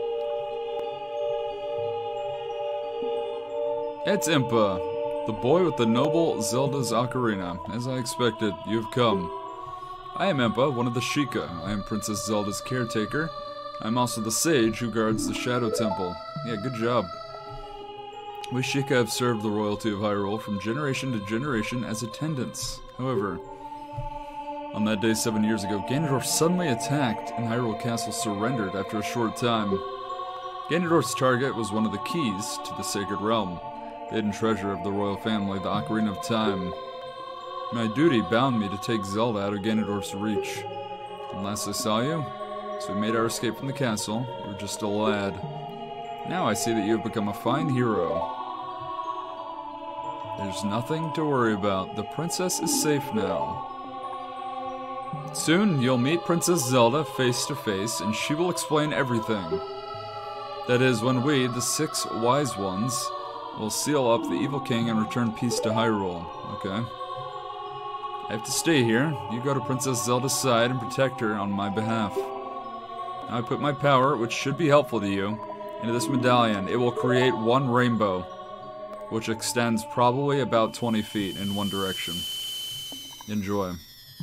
It's Impa, the boy with the noble Zelda's ocarina. As I expected, you have come. I am Impa, one of the Sheikah. I am Princess Zelda's caretaker. I'm also the sage who guards the Shadow Temple. Yeah, good job. We Sheikah have served the royalty of Hyrule from generation to generation as attendants. However, on that day seven years ago, Ganondorf suddenly attacked and Hyrule Castle surrendered after a short time. Ganondorf's target was one of the keys to the Sacred Realm. The hidden treasure of the royal family, the Ocarina of Time. My duty bound me to take Zelda out of Ganondorf's reach. And last I saw you, so we made our escape from the castle. You were just a lad. Now I see that you have become a fine hero. There's nothing to worry about. The princess is safe now. Soon, you'll meet Princess Zelda face to face, and she will explain everything. That is, when we, the six wise ones, will seal up the evil king and return peace to Hyrule. Okay. I have to stay here. You go to Princess Zelda's side and protect her on my behalf. Now I put my power, which should be helpful to you, into this medallion. It will create one rainbow, which extends probably about twenty feet in one direction. Enjoy.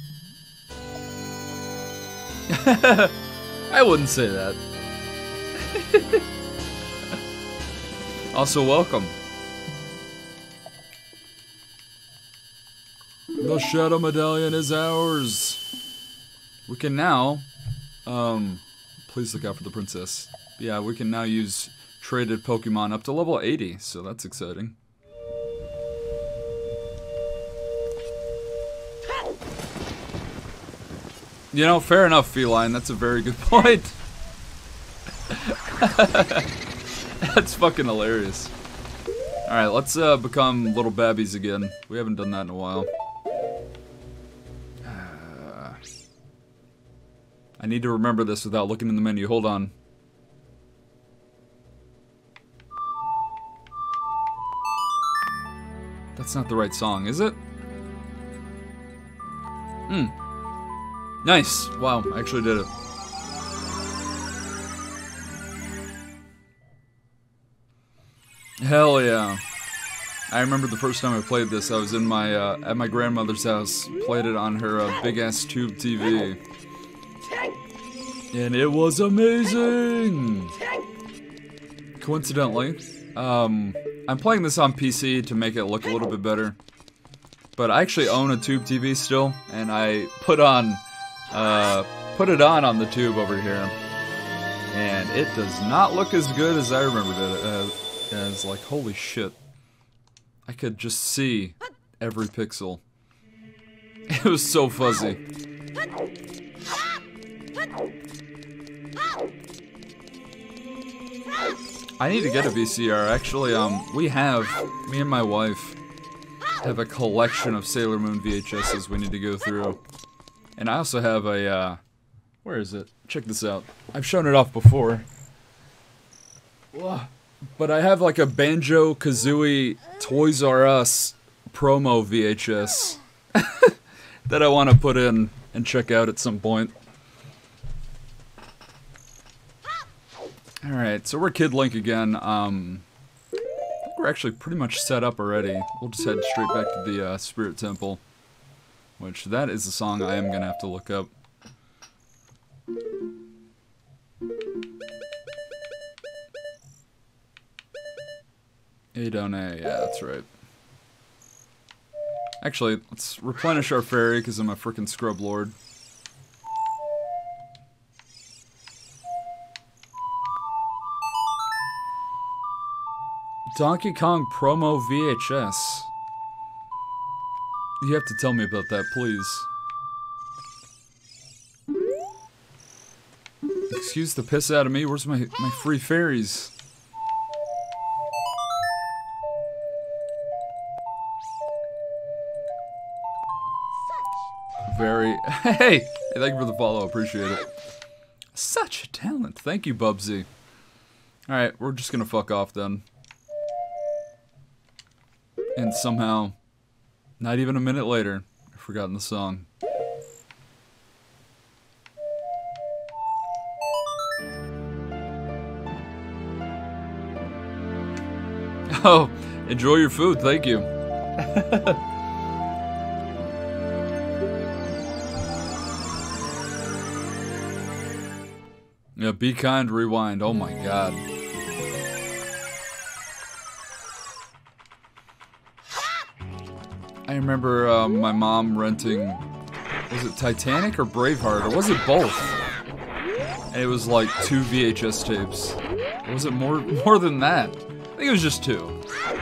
I wouldn't say that. Also, welcome. The Shadow Medallion is ours. We can now, um, please look out for the princess. Yeah, we can now use traded Pokemon up to level eighty, so that's exciting. You know, fair enough, Feline. That's a very good point. That's fucking hilarious. Alright, let's uh, become little babbies again. We haven't done that in a while. Uh, I need to remember this without looking in the menu. Hold on. That's not the right song, is it? Hmm. Nice. Wow, I actually did it. Hell yeah. I remember the first time I played this, I was in my, uh, at my grandmother's house, played it on her uh, big-ass tube T V. And it was amazing! Coincidentally, um, I'm playing this on P C to make it look a little bit better. But I actually own a tube T V still, and I put on, uh, put it on on the tube over here. And it does not look as good as I remembered it as. As like, holy shit. I could just see every pixel. It was so fuzzy. I need to get a V C R. Actually, um, we have, me and my wife, have a collection of Sailor Moon V H Ses we need to go through. And I also have a, uh, where is it? Check this out. I've shown it off before. Whoa. But I have like a Banjo-Kazooie Toys R Us promo V H S that I want to put in and check out at some point. Alright, so we're Kid Link again. Um, I think we're actually pretty much set up already. We'll just head straight back to the uh, Spirit Temple. Which, that is a song I am going to have to look up. Adone, yeah, that's right. Actually, let's replenish our fairy, because I'm a frickin' scrub lord. Donkey Kong promo V H S. You have to tell me about that, please. Excuse the piss out of me, where's my, my free fairies? Very... Hey! Hey, thank you for the follow, appreciate it. Such a talent. Thank you, Bubsy. Alright, we're just gonna fuck off then. And somehow, not even a minute later, I've forgotten the song. Oh, enjoy your food, thank you. Yeah, be kind, rewind. Oh my god. I remember uh, my mom renting, was it Titanic or Braveheart, or was it both? And it was like two V H S tapes. Or was it more more than that? I think it was just two.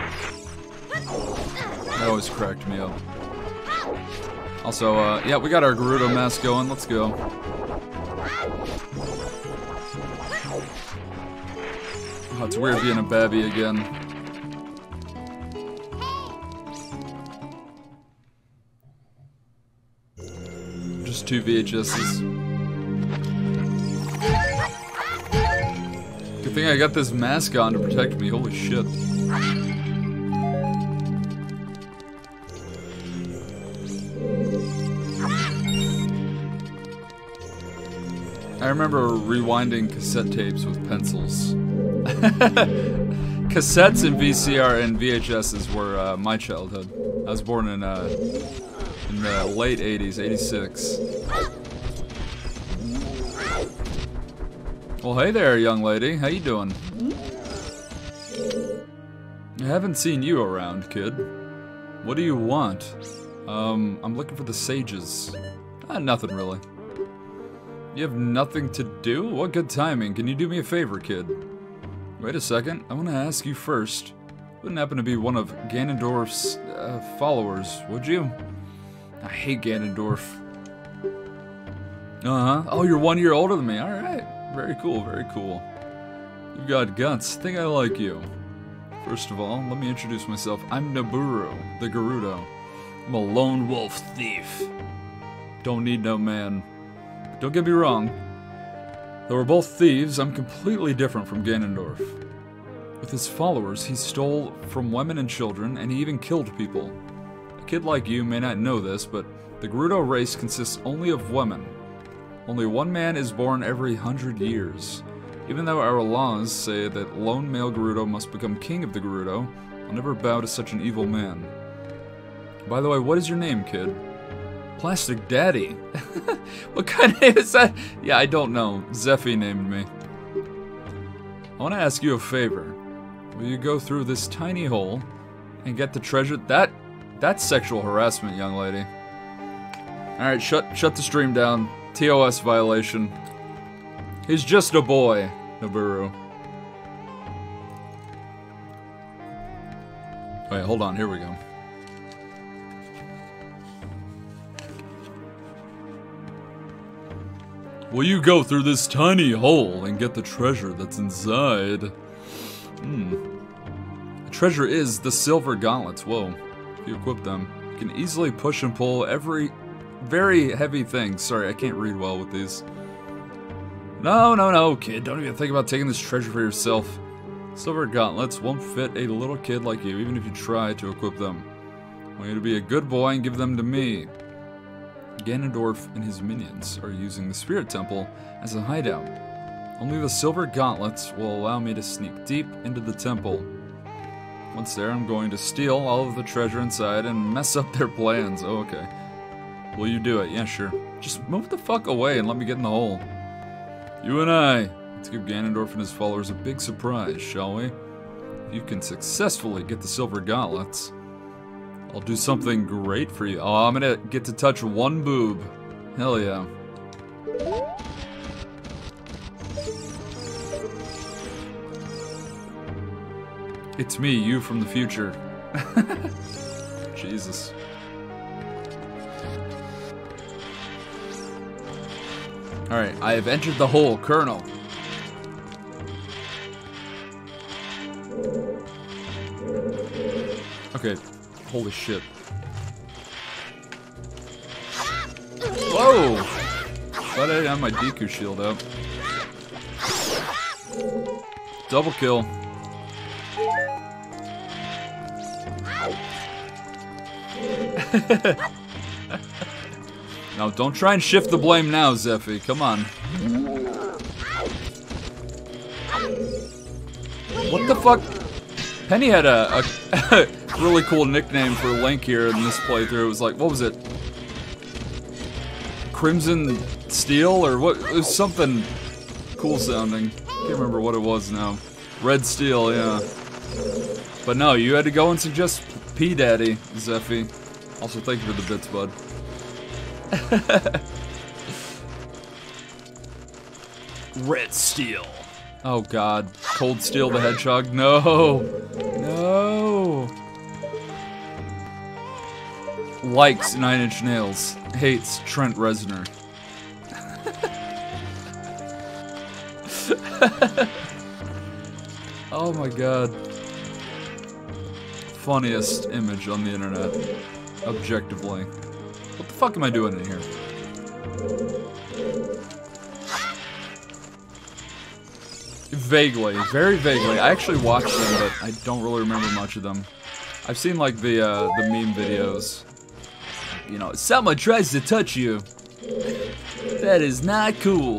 That always cracked me up. Also, uh, yeah, we got our Gerudo mask going. Let's go. Oh, it's weird being a babby again. Just two V H Ses. Good think I got this mask on to protect me. Holy shit. I remember rewinding cassette tapes with pencils. Cassettes and V C R and V H Ss were uh, my childhood. I was born in, uh, in the late eighties, eighty-six. Well, hey there, young lady. How you doing? I haven't seen you around, kid. What do you want? Um, I'm looking for the sages. Ah, nothing really. You have nothing to do? What good timing. Can you do me a favor, kid? Wait a second. I want to ask you first. Wouldn't happen to be one of Ganondorf's uh, followers, would you? I hate Ganondorf. Uh-huh. Oh, you're one year older than me. Alright. Very cool, very cool. You've got guts. Think I like you. First of all, let me introduce myself. I'm Nabooru, the Gerudo. I'm a lone wolf thief. Don't need no man. Don't get me wrong. Though we're both thieves, I'm completely different from Ganondorf. With his followers, he stole from women and children, and he even killed people. A kid like you may not know this, but the Gerudo race consists only of women. Only one man is born every hundred years. Even though our laws say that lone male Gerudo must become king of the Gerudo, I'll never bow to such an evil man. By the way, what is your name, kid? Plastic Daddy? What kind of name is that? Yeah, I don't know. Zeffy named me. I want to ask you a favor. Will you go through this tiny hole and get the treasure? That, that's sexual harassment, young lady. Alright, shut, shut the stream down. T O S violation. He's just a boy, Nabooru. Wait, hold on, here we go. Will you go through this tiny hole and get the treasure that's inside? Hmm. The treasure is the silver gauntlets. Whoa. If you equip them, you can easily push and pull every very heavy thing. Sorry, I can't read well with these. No, no, no, kid. Don't even think about taking this treasure for yourself. Silver gauntlets won't fit a little kid like you, even if you try to equip them. I want you to be a good boy and give them to me. Ganondorf and his minions are using the Spirit Temple as a hideout. Only the silver gauntlets will allow me to sneak deep into the temple. Once there, I'm going to steal all of the treasure inside and mess up their plans. Oh, okay. Will you do it? Yeah, sure. Just move the fuck away and let me get in the hole. You and I, let's give Ganondorf and his followers a big surprise, shall we? If you can successfully get the silver gauntlets, I'll do something great for you. Oh, I'm gonna get to touch one boob. Hell yeah. It's me, you from the future. Jesus. Alright, I have entered the hole, Colonel. Okay, holy shit. Whoa! Glad I didn't have my Deku shield up. Double kill. Now, don't try and shift the blame now, Zeffy. Come on. What the fuck? Penny had a, a really cool nickname for Link here in this playthrough. It was like, what was it? Crimson Steel? Or what? It was something cool sounding. Can't remember what it was now. Red Steel, yeah. But no, you had to go and suggest P Daddy, Zeffy. Also, thank you for the bits, bud. Red Steel. Oh god. Cold Steel the Hedgehog. No. No. Likes Nine Inch Nails. Hates Trent Reznor. Oh my god. Funniest image on the internet. Objectively. What the fuck am I doing in here? Vaguely, very vaguely. I actually watched them, but I don't really remember much of them. I've seen like the uh, the meme videos. You know, someone tries to touch you. That is not cool.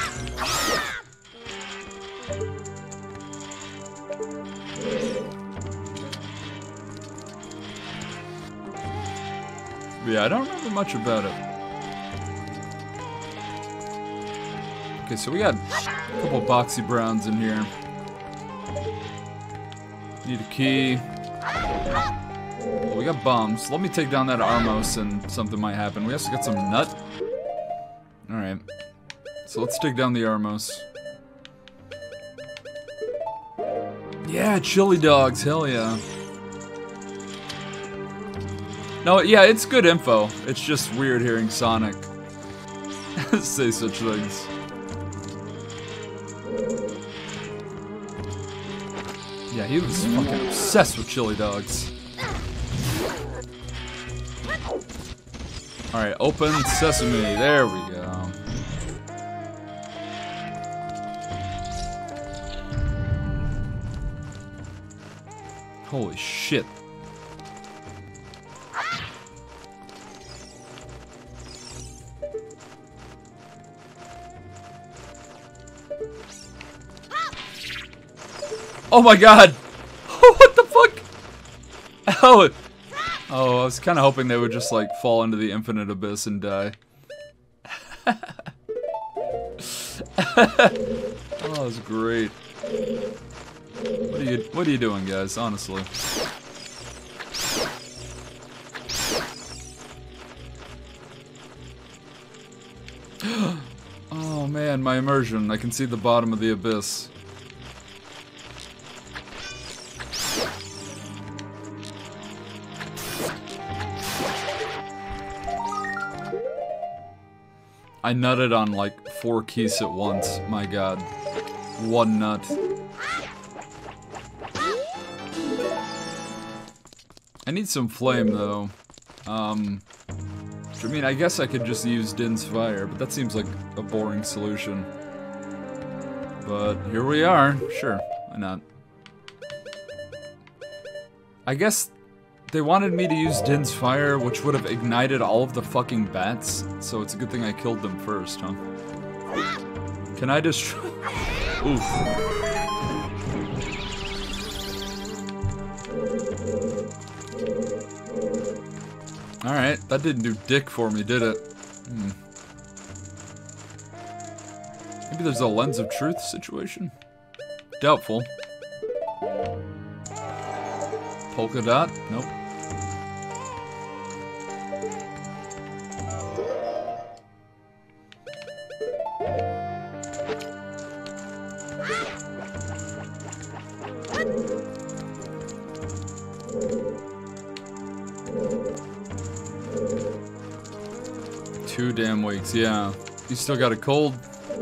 Yeah, I don't remember much about it. Okay, so we got a couple boxy browns in here. Need a key. Well, we got bombs. Let me take down that Armos and something might happen. We also got some nut. Alright. So let's take down the Armos. Yeah, chili dogs. Hell yeah. No, yeah, it's good info. It's just weird hearing Sonic say such things. Yeah, he was fucking obsessed with chili dogs. Alright, open sesame. There we go. Holy shit. Oh my god! What the fuck? Oh, oh, I was kind of hoping they would just like fall into the infinite abyss and die. Oh, that was great. What are you What are you doing, guys? Honestly. Oh man, my immersion. I can see the bottom of the abyss. I nutted on like four keys at once. My god. One nut. I need some flame though. Um, I mean, I guess I could just use Din's fire, but that seems like a boring solution. But here we are. Sure, why not? I guess they wanted me to use Din's fire, which would have ignited all of the fucking bats, so it's a good thing I killed them first, huh? Can I destroy? Oof. Alright, that didn't do dick for me, did it? Hmm. Maybe there's a lens of truth situation? Doubtful. Polka dot? Nope. Two damn weeks, yeah. You still got a cold?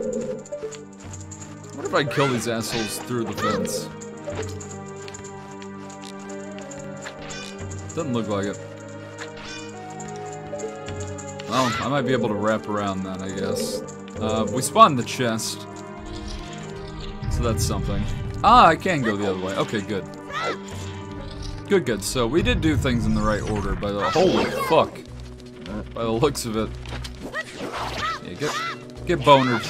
What if I kill these assholes through the fence? Doesn't look like it. Well, I might be able to wrap around that, I guess. Uh, we spawned the chest. So that's something. Ah, I can go the other way. Okay, good. Good, good. So we did do things in the right order by the- Holy fuck. By the looks of it. Yeah, get, get bonered.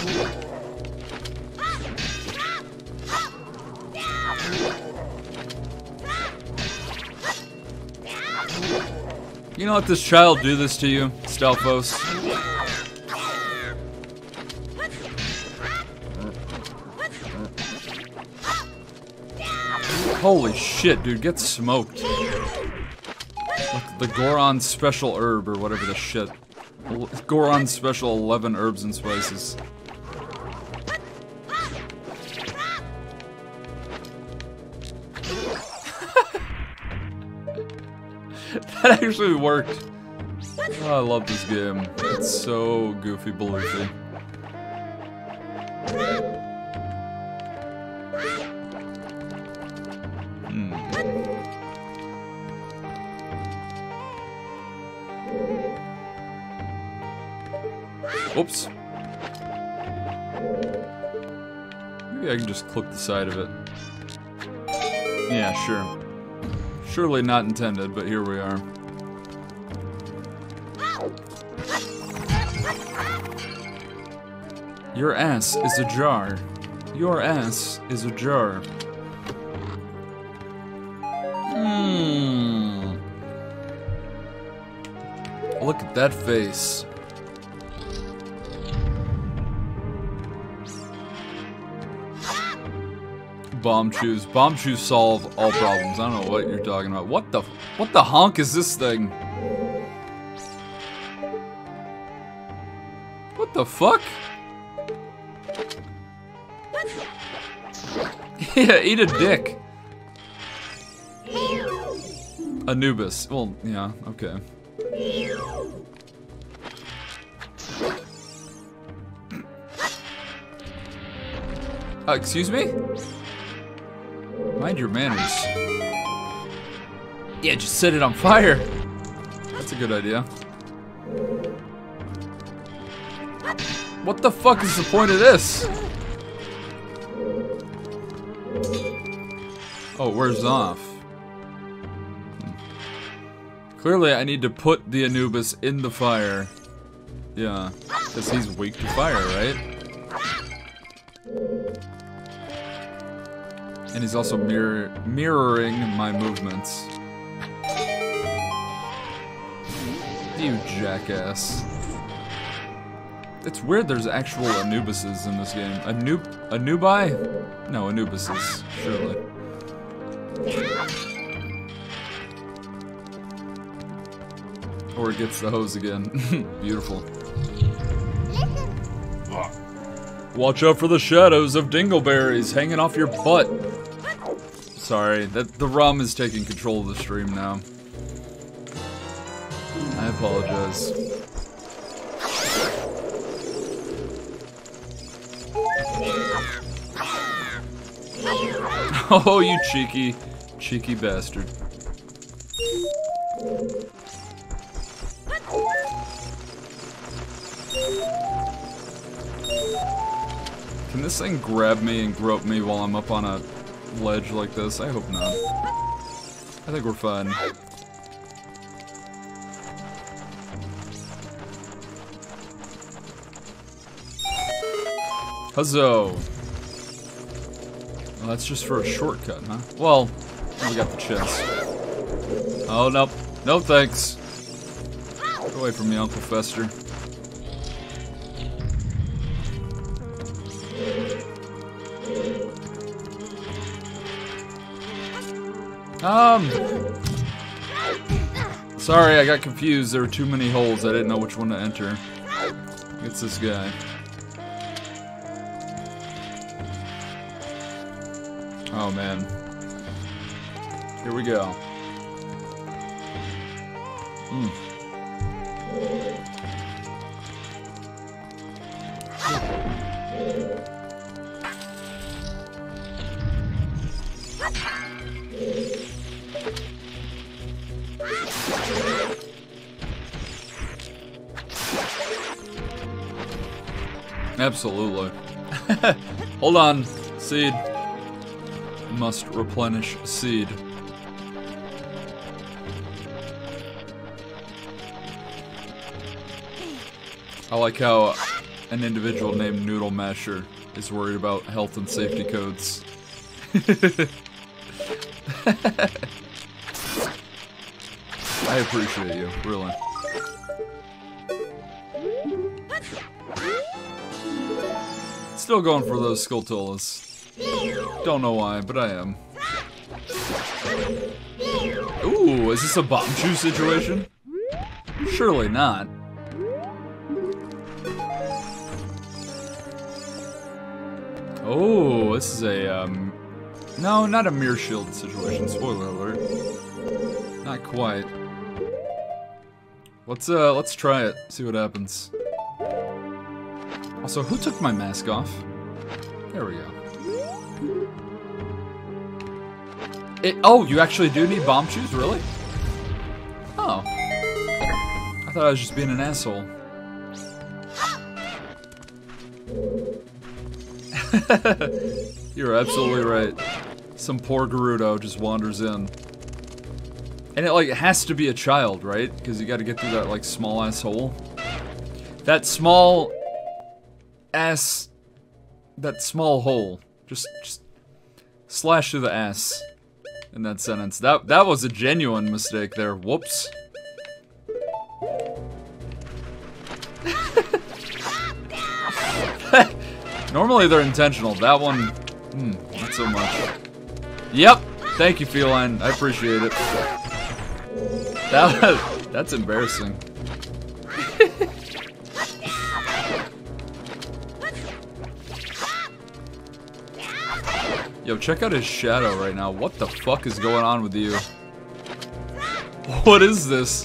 You know, let this child do this to you, Stalfos. Holy shit, dude, get smoked. With the Goron special herb or whatever the shit. Goron special eleven herbs and spices. That actually worked. Oh, I love this game. It's so goofy baloofy. Hmm. Oops. Maybe Maybe I can just clip the side of it. Yeah, sure. Surely not intended, but here we are. Your ass is ajar. Your ass is ajar. Hmm. Look at that face. Bomb chews. Bomb chews solve all problems. I don't know what you're talking about. What the what the honk is this thing? What the fuck? Yeah, eat a dick. Anubis. Well, yeah, okay. Uh, excuse me? Mind your manners. Yeah, just set it on fire. That's a good idea. What the fuck is the point of this? Oh, where's Zoff? Hmm. Clearly, I need to put the Anubis in the fire. Yeah, because he's weak to fire, right? And he's also mirror mirroring my movements. You jackass. It's weird there's actual Anubises in this game. Anub Anubi? No, Anubises, surely. Or it gets the hose again. Beautiful. Watch out for the shadows of dingleberries hanging off your butt. Sorry, that the rum is taking control of the stream now. I apologize. Oh, you cheeky, cheeky bastard. Can this thing grab me and grope me while I'm up on a ledge like this? I hope not. I think we're fine. Huzzah! Well, that's just for a shortcut, huh? Well, we got the chest. Oh, nope. No thanks. Get away from me, Uncle Fester. Um... Sorry, I got confused. There were too many holes. I didn't know which one to enter. It's this guy. Oh, man. Here we go. Hmm. Absolutely. Hold on, seed. Must replenish seed. I like how an individual named Noodle Masher is worried about health and safety codes. I appreciate you, really. Still going for those Skulltulas. Don't know why, but I am. Ooh, is this a bomb chew situation? Surely not. Oh, this is a, um... no, not a mirror shield situation, spoiler alert. Not quite. Let's, uh, let's try it, see what happens. Also, who took my mask off? There we go. It, oh, you actually do need bomb chews, really? Oh. I thought I was just being an asshole. You're absolutely right. Some poor Gerudo just wanders in. And it, like, it has to be a child, right? Because you gotta get through that, like, small-ass hole. That small... ass... That small hole. Just, just... slash through the ass. In that sentence. That, that was a genuine mistake there. Whoops. Normally they're intentional. That one... Hmm, not so much. Yep! Thank you, Feline. I appreciate it. That, that's embarrassing. Yo, check out his shadow right now. What the fuck is going on with you? What is this?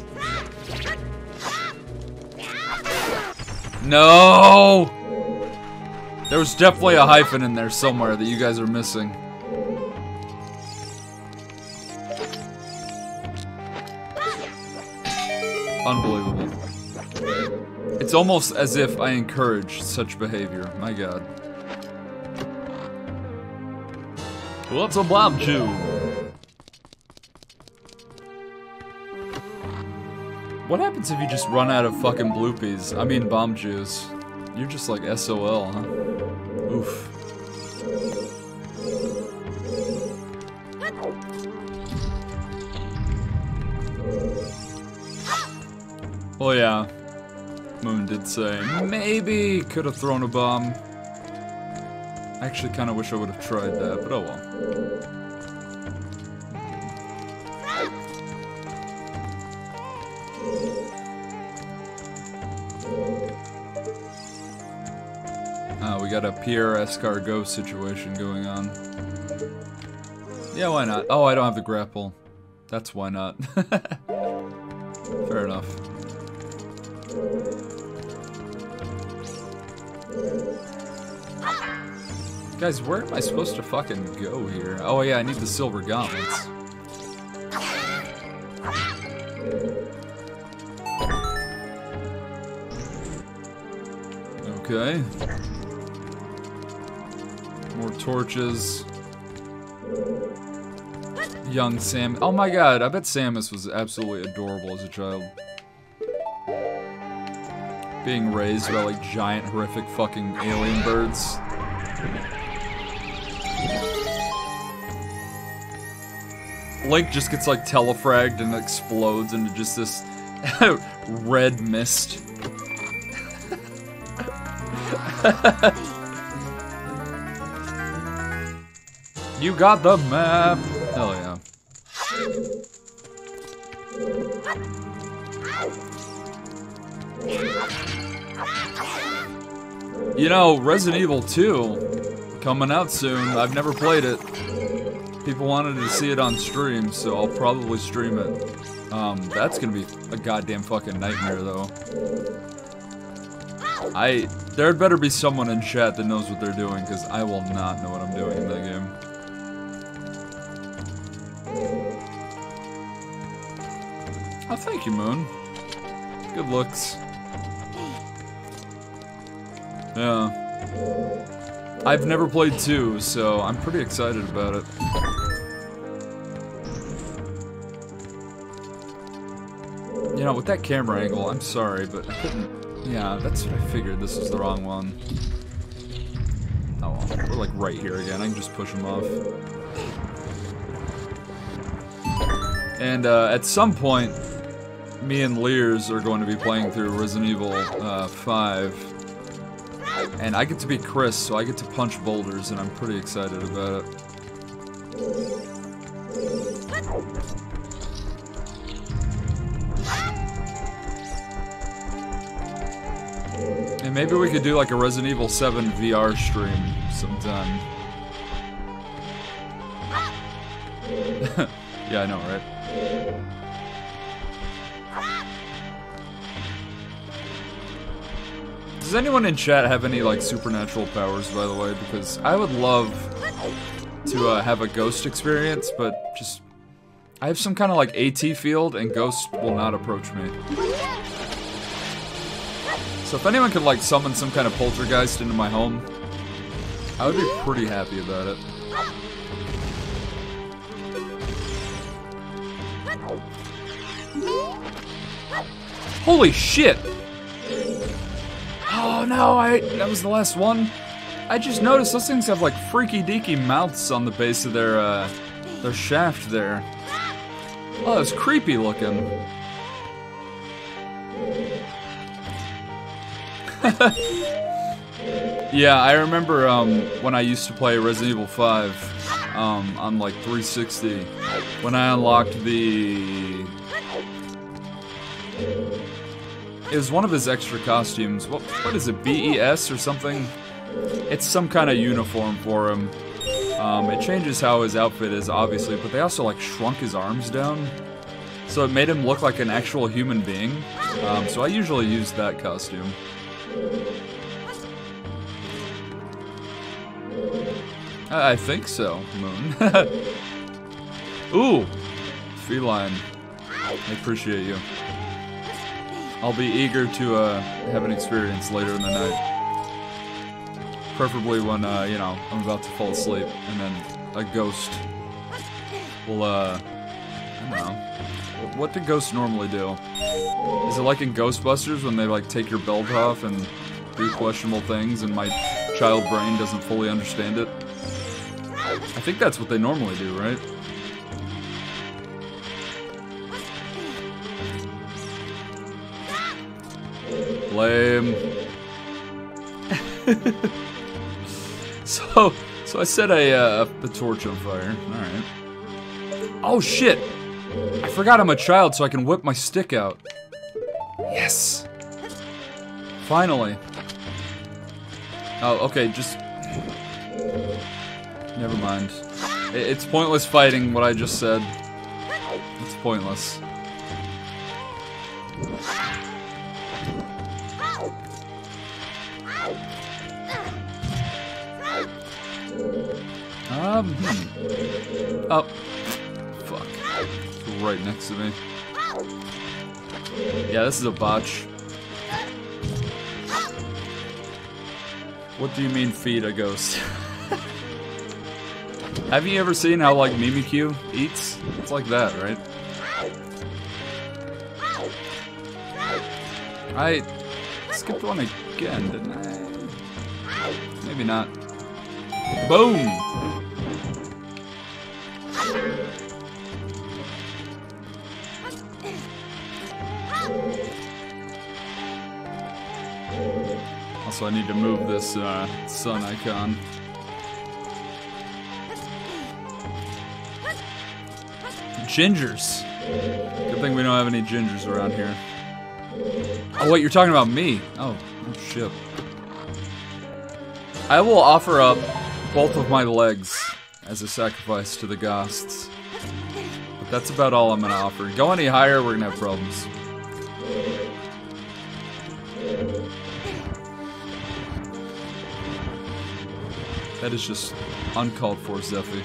No! There was definitely a hyphen in there somewhere that you guys are missing. Unbelievable. It's almost as if I encourage such behavior. My god. What's a bomb chew? What happens if you just run out of fucking bloopies? I mean bomb chews. You're just like S O L, huh? Oof. Oh yeah. Moon did say, maybe could have thrown a bomb. I actually kind of wish I would have tried that, but oh well. Uh, we got a Pierre Escargot situation going on. Yeah, why not? Oh, I don't have the grapple. That's why not. Fair enough. Guys, where am I supposed to fucking go here? Oh yeah, I need the silver gauntlets. Okay. More torches. Young Sam. Oh my god, I bet Samus was absolutely adorable as a child. Being raised by like giant, horrific fucking alien birds. Link just gets like telefragged and explodes into just this red mist. You got the map! Hell yeah. You know, Resident Evil two, coming out soon. I've never played it. People wanted to see it on stream, so I'll probably stream it. Um, that's gonna be a goddamn fucking nightmare, though. I... There'd better be someone in chat that knows what they're doing, because I will not know what I'm doing in that game. Oh, thank you, Moon. Good looks. Yeah. I've never played two, so I'm pretty excited about it. You know, with that camera angle, I'm sorry, but I couldn't... Yeah, that's what I figured. This is the wrong one. Oh well, we're like right here again. I can just push him off. And uh, at some point, me and Lears are going to be playing through Resident Evil uh, five. And I get to be Chris, so I get to punch boulders, and I'm pretty excited about it. And maybe we could do like a Resident Evil seven V R stream sometime. Yeah, I know, right? Does anyone in chat have any like supernatural powers, by the way? Because I would love to uh, have a ghost experience, but just... I have some kind of like AT field, and ghosts will not approach me. So if anyone could like summon some kind of poltergeist into my home, I would be pretty happy about it. Holy shit! Oh no, I that was the last one. I just noticed those things have like freaky deaky mouths on the base of their uh, their shaft there. Oh, it's creepy looking. Yeah, I remember um, when I used to play Resident Evil five um, on like three sixty, when I unlocked the... It was one of his extra costumes. What, what is it, B E S or something? It's some kind of uniform for him. Um, it changes how his outfit is, obviously, but they also like shrunk his arms down. So it made him look like an actual human being. Um, so I usually use that costume. I, I think so, Moon. Ooh! Feline. I appreciate you. I'll be eager to uh, have an experience later in the night. Preferably when, uh, you know, I'm about to fall asleep, and then a ghost will, uh, I don't know. What do ghosts normally do? Is it like in Ghostbusters when they, like, take your belt off and do questionable things and my child brain doesn't fully understand it? I think that's what they normally do, right? Lame. so, so I set a, uh, a torch on fire. Alright. Oh shit! I forgot I'm a child so I can whip my stick out. Yes! Finally. Oh, okay, just... Never mind. It's pointless fighting what I just said. It's pointless. Um, hmm. Oh. Fuck. It's right next to me. Yeah, this is a botch. What do you mean feed a ghost? Have you ever seen how, like, Mimikyu eats? It's like that, right? I skipped one again, didn't I? Maybe not. Boom! Also, I need to move this uh, sun icon. Gingers. Good thing we don't have any gingers around here. Oh wait, you're talking about me. Oh, oh shit. I will offer up both of my legs as a sacrifice to the ghosts. But that's about all I'm gonna offer. Go any higher, we're gonna have problems. That is just uncalled for, Zephy.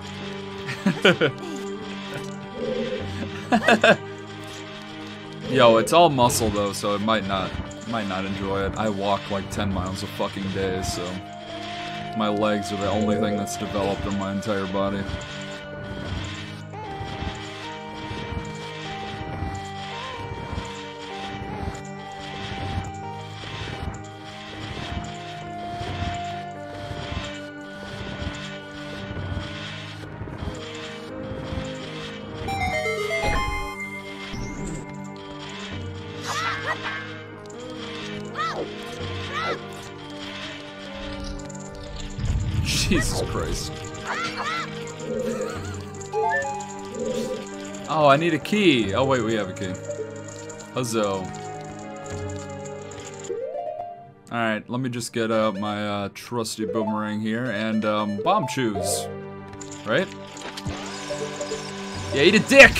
Yo, it's all muscle though, so it might not might not enjoy it. I walk like ten miles a fucking day, so my legs are the only thing that's developed in my entire body. Jesus Christ. Oh, I need a key. Oh, wait, we have a key. Huzzah. Alright, let me just get out my uh, trusty boomerang here and um, bomb choose. Right? Yeah, eat a dick!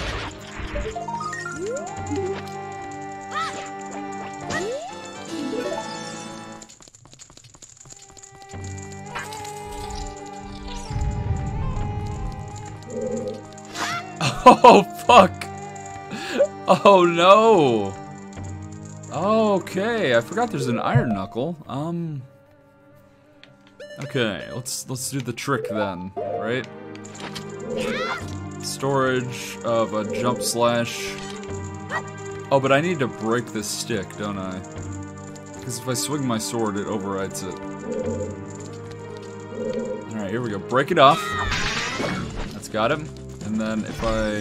Oh, fuck! Oh, no! Okay, I forgot there's an iron knuckle. Um... Okay, let's let's do the trick then, right? Storage of a jump slash. Oh, but I need to break this stick, don't I? Because if I swing my sword, it overrides it. Alright, here we go. Break it off. That's got him. And then if I...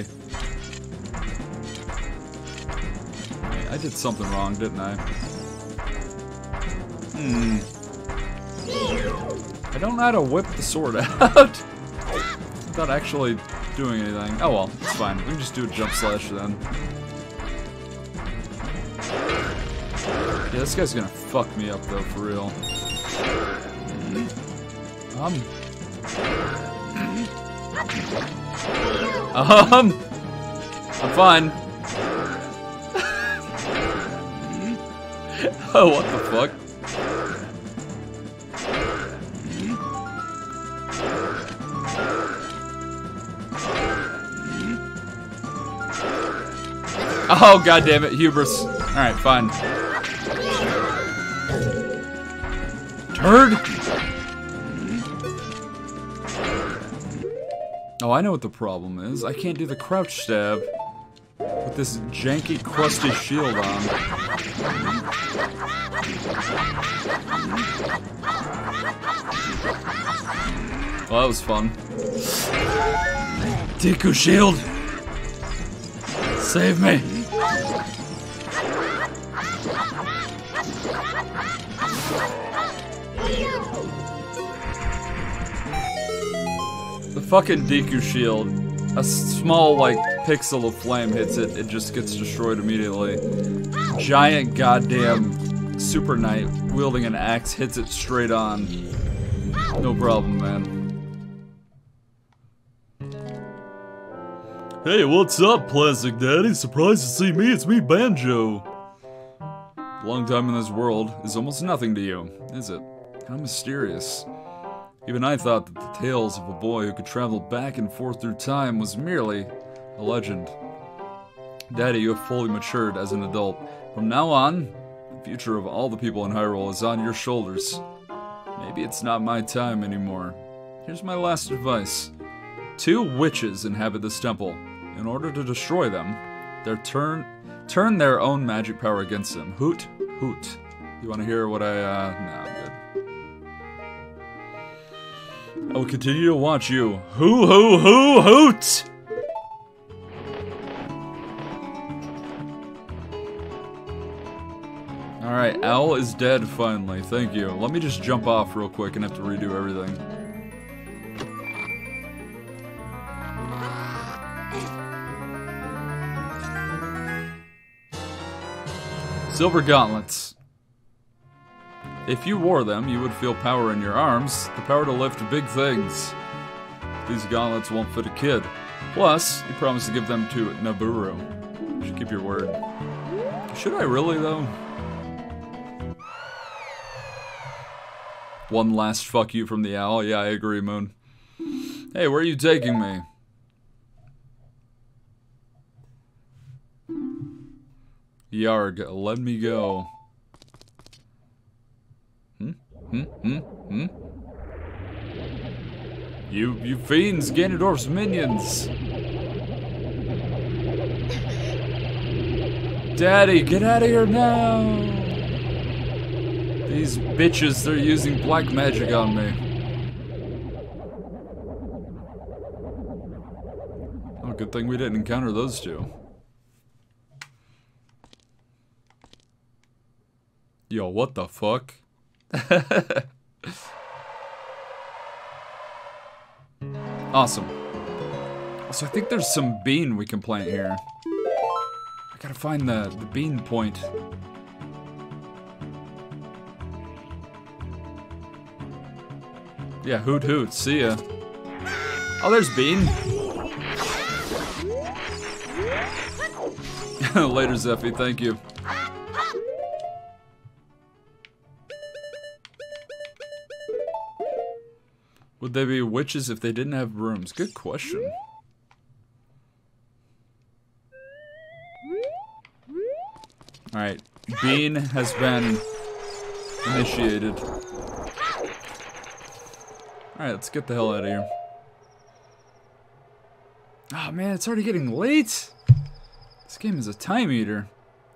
I did something wrong, didn't I? Hmm. I don't know how to whip the sword out. Without actually doing anything. Oh well, it's fine. We can just do a jump slash then. Yeah, this guy's gonna fuck me up though, for real. Um. Um. I'm fine. Oh, what the fuck? Oh, god damn it, hubris. Alright, fine. Turd? Oh, I know what the problem is. I can't do the crouch stab with this janky, crusty shield on. Well, that was fun. Deku shield! Save me! The fucking Deku shield, a small, like, pixel of flame hits it, it just gets destroyed immediately. Giant goddamn Super Knight wielding an axe hits it straight on. No problem, man. Hey, what's up, Plastic Daddy? Surprised to see me, it's me, Banjo. Long time in this world is almost nothing to you, is it? How mysterious. Even I thought that the tales of a boy who could travel back and forth through time was merely a legend. Daddy, you have fully matured as an adult. From now on, the future of all the people in Hyrule is on your shoulders. Maybe it's not my time anymore. Here's my last advice. Two witches inhabit this temple. In order to destroy them, their turn turn their own magic power against them. Hoot, hoot. You want to hear what I, uh, nah, I'm good. I will continue to watch you. Hoo, hoo, hoo, hoot! Alright, Owl is dead finally. Thank you. Let me just jump off real quick and have to redo everything. Silver gauntlets. If you wore them, you would feel power in your arms, the power to lift big things. These gauntlets won't fit a kid. Plus, you promised to give them to Nabooru. You should keep your word. Should I really, though? One last fuck you from the owl. Yeah, I agree, Moon. Hey, where are you taking me? Yarg, let me go. Hmm? Hmm? Hmm? Hmm? You, you fiends, Ganondorf's minions! Daddy, get out of here now! These bitches, they're using black magic on me. Oh, good thing we didn't encounter those two. Yo, what the fuck? Awesome. So I think there's some bean we can plant here. I gotta find the, the bean point. Yeah, hoot hoot, see ya. Oh, there's bean. Later, Zeffy, thank you. Would they be witches if they didn't have brooms? Good question. Alright, Bean has been initiated. Alright, let's get the hell out of here. Oh man, it's already getting late. This game is a time eater.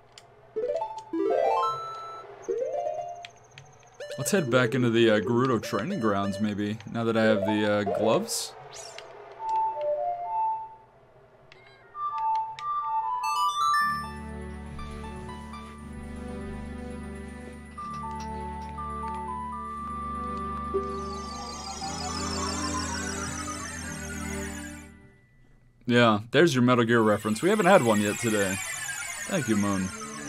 Let's head back into the uh, Gerudo training grounds, maybe, now that I have the uh, gloves. Yeah, there's your Metal Gear reference. We haven't had one yet today. Thank you, Moon.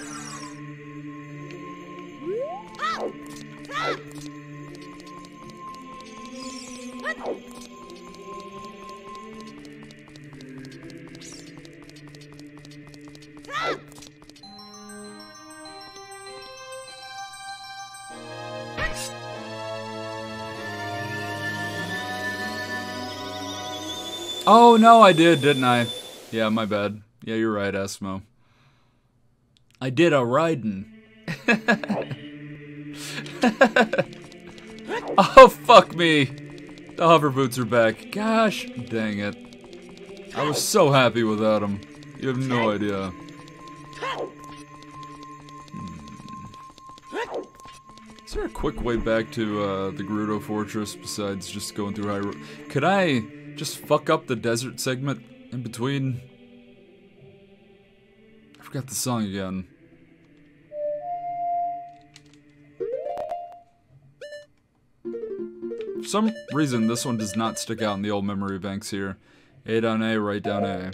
Oh, no, I did, didn't I? Yeah, my bad. Yeah, you're right, Asmo. I did a Raiden. Oh, fuck me. The hover boots are back. Gosh, dang it. I was so happy without them. You have no idea. Hmm. Is there a quick way back to uh, the Gerudo Fortress besides just going through Hyrule? Could I just fuck up the desert segment in between? I forgot the song again. For some reason, this one does not stick out in the old memory banks here. A down A, right down A.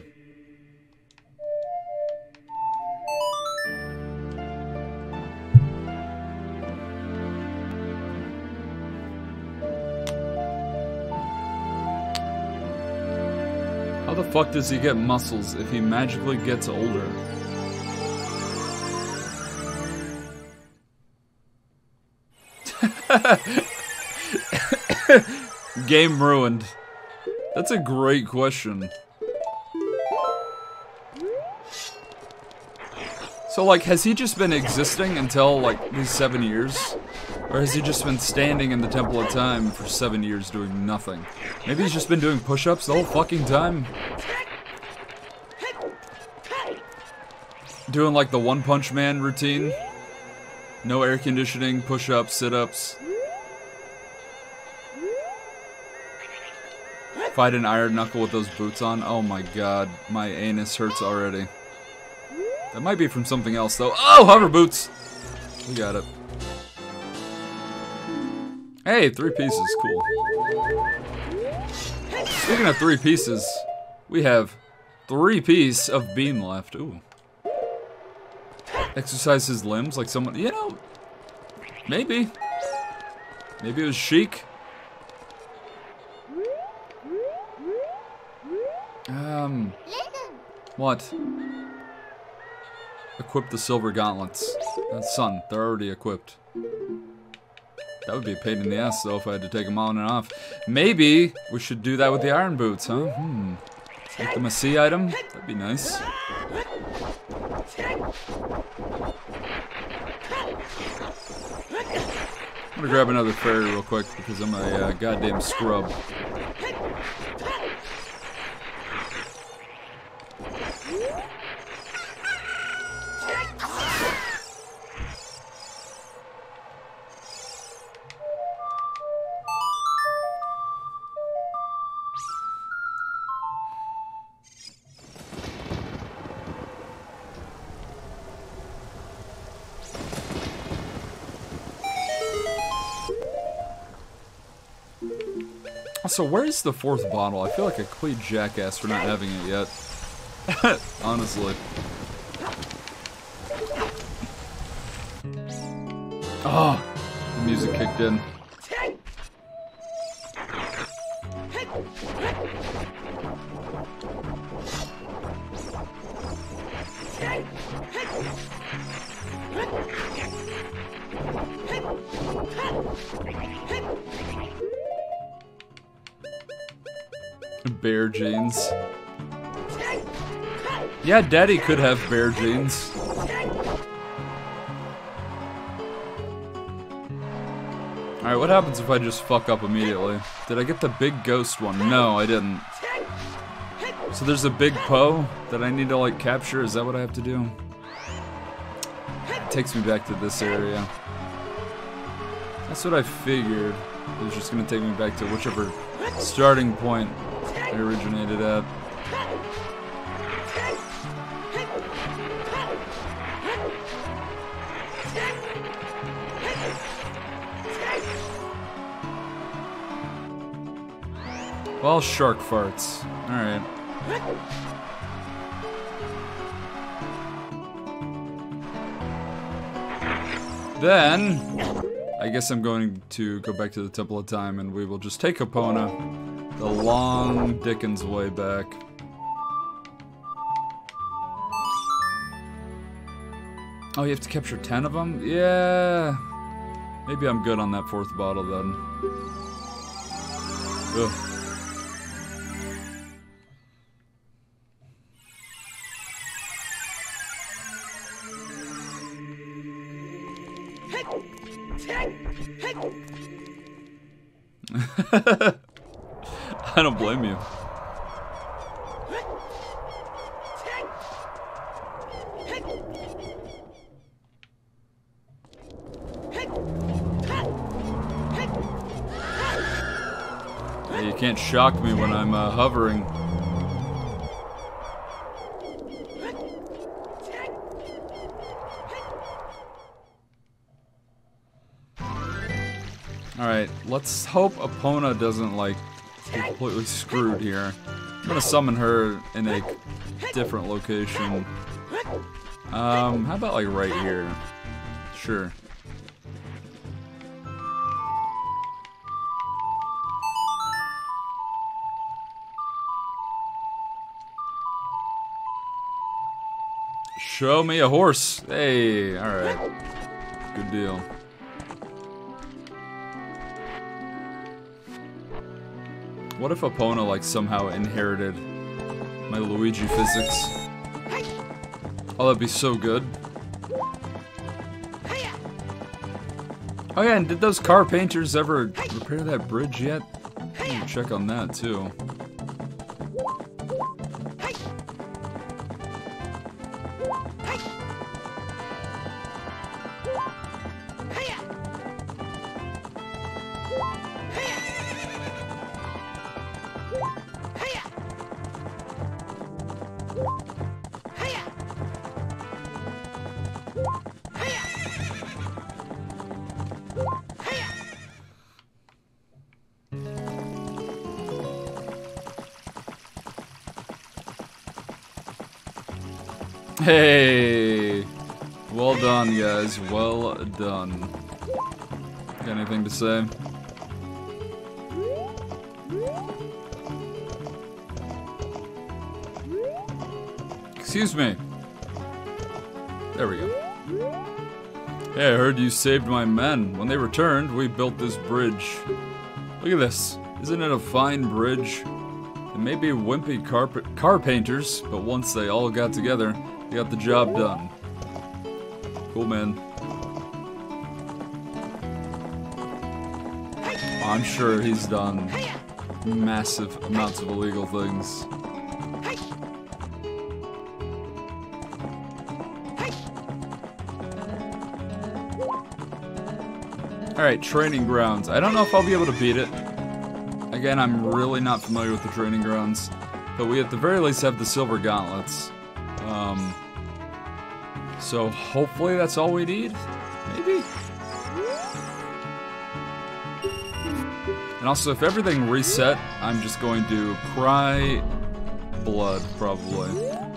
How the fuck does he get muscles if he magically gets older? Game ruined. That's a great question. So, like, has he just been existing until, like, these seven years? Or has he just been standing in the Temple of Time for seven years doing nothing? Maybe he's just been doing push-ups the whole fucking time? Doing, like, the One Punch Man routine? No air conditioning, push-ups, sit-ups. Fight an iron knuckle with those boots on. Oh my god, my anus hurts already. That might be from something else though. Oh, hover boots! We got it. Hey, three pieces, cool. Speaking of three pieces, we have three piece of beam left. Ooh. Exercise his limbs like someone, you know, maybe. Maybe it was Sheik. Um, what? Equip the silver gauntlets. Uh, son, they're already equipped. That would be a pain in the ass, though, if I had to take them on and off. Maybe we should do that with the iron boots, huh? Hmm. Make them a C item? That'd be nice. I'm gonna grab another fairy real quick, because I'm a uh, goddamn scrub. So where's the fourth bottle? I feel like a complete jackass for not having it yet. Honestly. Oh, the music kicked in. Bear jeans. Yeah, Daddy could have bear jeans. Alright, what happens if I just fuck up immediately? Did I get the big ghost one? No, I didn't. So there's a big Poe that I need to, like, capture? Is that what I have to do? It takes me back to this area. That's what I figured. It was just gonna take me back to whichever starting point I originated at. Well, shark farts. Alright. Then, I guess I'm going to go back to the Temple of Time and we will just take Epona the long Dickens way back. Oh, you have to capture ten of them? Yeah. Maybe I'm good on that fourth bottle then. Ugh. I don't blame you. Hey, you can't shock me when I'm uh, hovering. Alright, let's hope Epona doesn't, like, get completely screwed here. I'm gonna summon her in a different location. Um, how about, like, right here? Sure. Show me a horse! Hey, alright. Good deal. What if Epona, like, somehow inherited my Luigi physics? Oh, that'd be so good. Oh yeah, and did those car painters ever repair that bridge yet? I need to check on that, too. Hey! Well done, guys. Well done. Got anything to say? Excuse me. There we go. Hey, I heard you saved my men. When they returned, we built this bridge. Look at this. Isn't it a fine bridge? It may be wimpy car, car painters, but once they all got together, they got the job done. Cool, man. I'm sure he's done massive amounts of illegal things. Alright, training grounds. I don't know if I'll be able to beat it. Again, I'm really not familiar with the training grounds. But we at the very least have the silver gauntlets. Um, so hopefully that's all we need? Maybe? And also, if everything reset, I'm just going to cry blood, probably.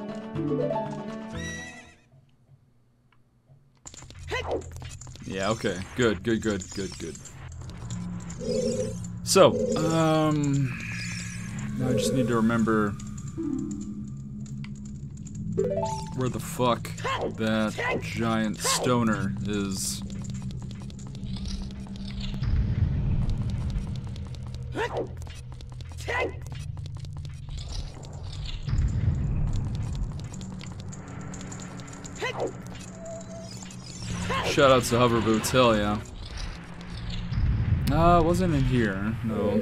Yeah, okay. Good, good, good, good, good. So, um... now I just need to remember where the fuck that giant stoner is. Shout out to Hover Boots, hell yeah. Uh, it wasn't in here. No.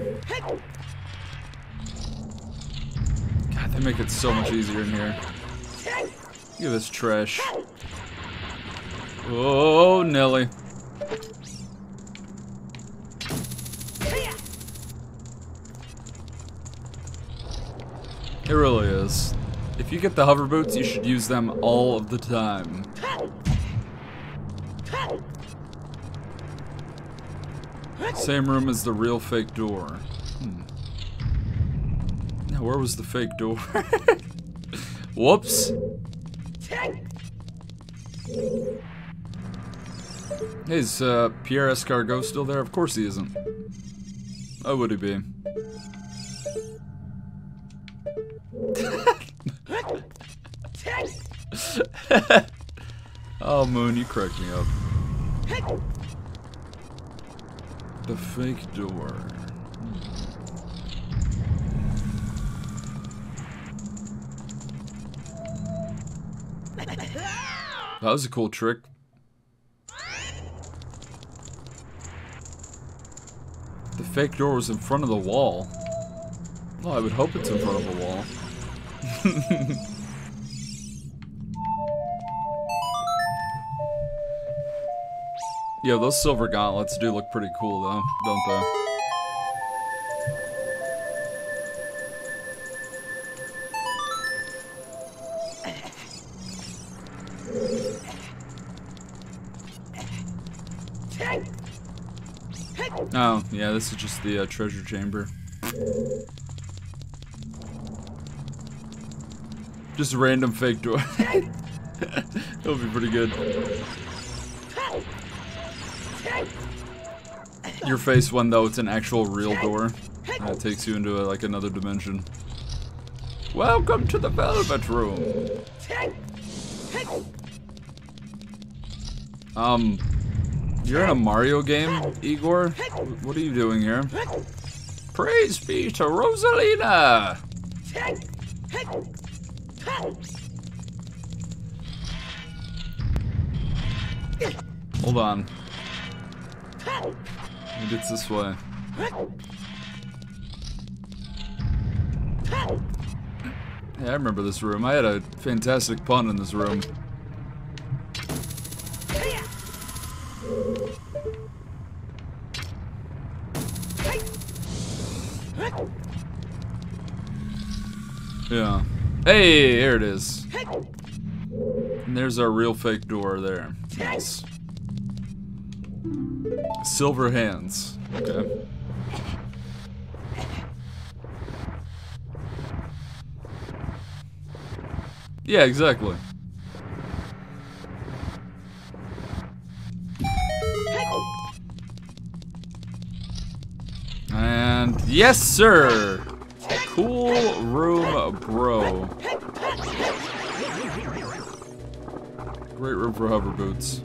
God, they make it so much easier in here. Look at this trash. Oh, Nelly. It really is. If you get the hover boots, you should use them all of the time. Same room as the real fake door. Hmm. Now, where was the fake door? Whoops. Hey, is uh, Pierre Escargot still there? Of course he isn't. Why would he be? Oh, Moon, you crack me up. The fake door. That was a cool trick. The fake door was in front of the wall. Well, I would hope it's in front of the wall. Yo, those silver gauntlets do look pretty cool though, don't they? Oh, yeah, this is just the uh, treasure chamber. Just a random fake door. That'll be pretty good. Your face one though, it's an actual real door. And it takes you into a, like another dimension. Welcome to the Velvet Room. Um, you're in a Mario game, Igor? What are you doing here? Praise be to Rosalina! Hold on. Maybe it's this way. Yeah, I remember this room. I had a fantastic pun in this room. Yeah. Hey, here it is. And there's our real fake door there. Nice. Silver hands. Okay. Yeah, exactly. And yes, sir. Cool room, bro. Great room for hover boots.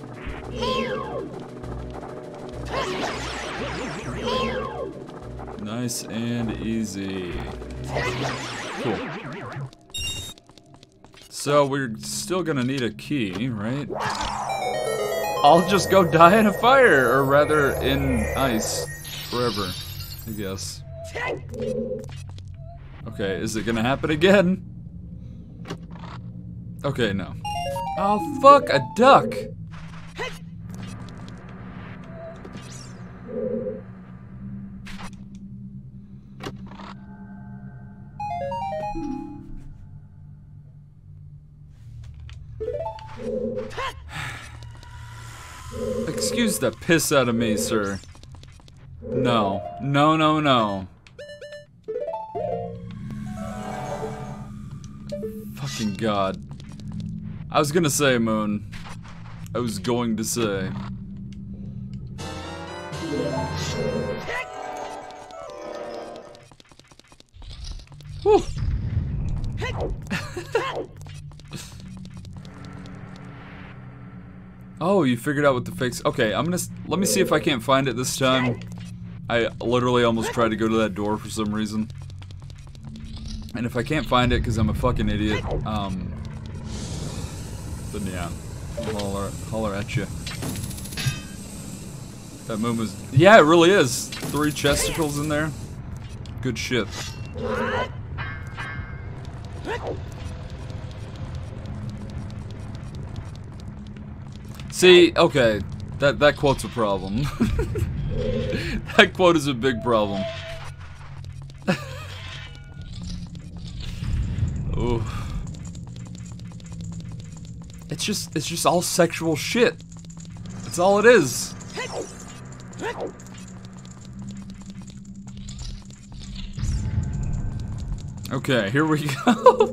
Nice and easy. Cool. So we're still gonna need a key, right? I'll just go die in a fire, or rather in ice, forever, I guess. Okay, is it gonna happen again? Okay, no. Oh, fuck, a duck! Excuse the piss out of me, sir. No. No, no, no. Fucking God. I was gonna say, Moon. I was going to say. Whew. Oh, you figured out what the fix. Okay, I'm gonna. Let me see if I can't find it this time. I literally almost tried to go to that door for some reason. And if I can't find it because I'm a fucking idiot, um. Then yeah. I'll holler, holler at you. That moon was... Yeah, it really is. Three chesticles in there. Good shit. See, okay. That, that quote's a problem. That quote is a big problem. Ooh. It's just, it's just all sexual shit. That's all it is. Okay, here we go.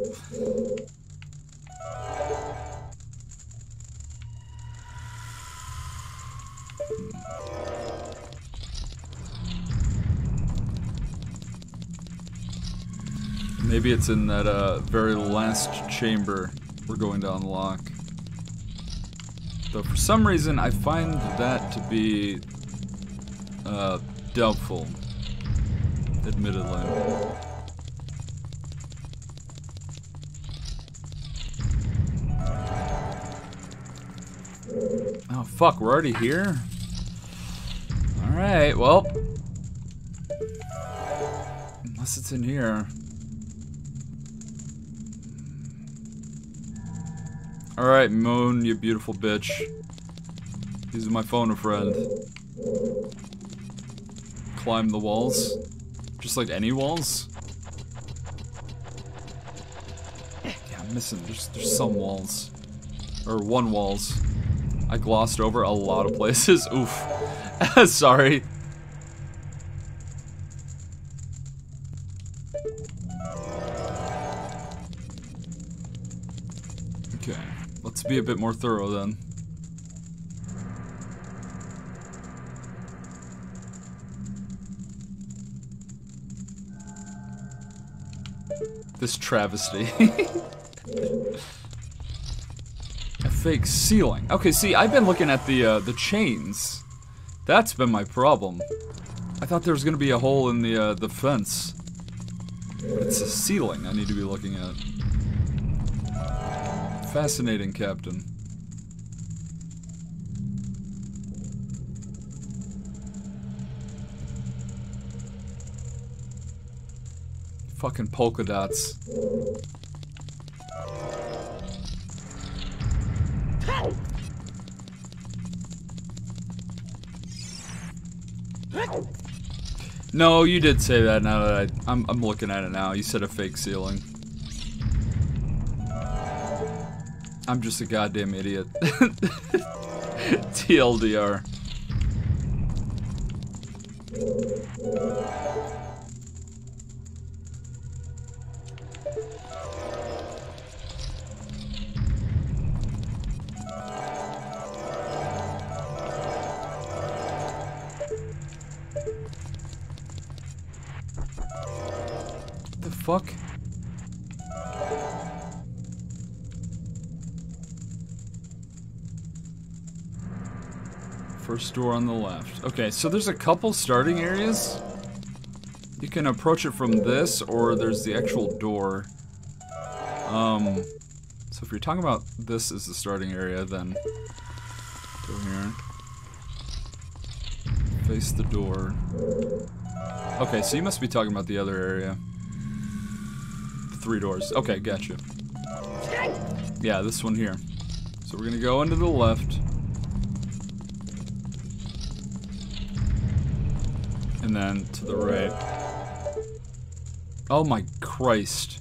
Maybe it's in that uh, very last chamber we're going to unlock. Though for some reason I find that to be uh, doubtful, admittedly. Oh fuck, we're already here? Alright, well. Unless it's in here. Alright, Moon, you beautiful bitch. Using my phone a friend. Climb the walls. Just like any walls. Yeah, I'm missing. There's, there's some walls. Or one walls. I glossed over a lot of places. Oof. Sorry. Okay. Let's be a bit more thorough then. This travesty. A fake ceiling. Okay, see, I've been looking at the uh, the chains. That's been my problem. I thought there was gonna be a hole in the uh, the fence, but it's a ceiling I need to be looking at. Fascinating, Captain. Fucking polka dots. No, you did say that now that I, I'm, I'm looking at it now. You said a fake ceiling. I'm just a goddamn idiot. T L D R. The fuck? First door on the left. Okay, so there's a couple starting areas. You can approach it from this, or there's the actual door. Um, so if you're talking about this as the starting area, then go here. Face the door. Okay, so you must be talking about the other area. Three doors. Okay, gotcha. Yeah, this one here. So we're gonna go into the left. And then to the right. Oh my Christ.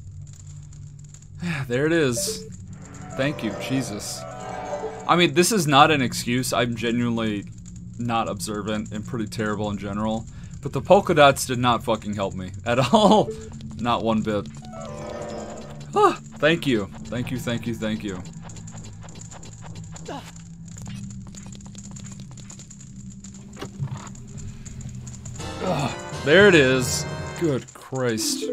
There it is. Thank you, Jesus. I mean, this is not an excuse. I'm genuinely not observant and pretty terrible in general. But the polka dots did not fucking help me at all. Not one bit. Ah, thank you. Thank you, thank you, thank you. Ugh, there it is. Good Christ.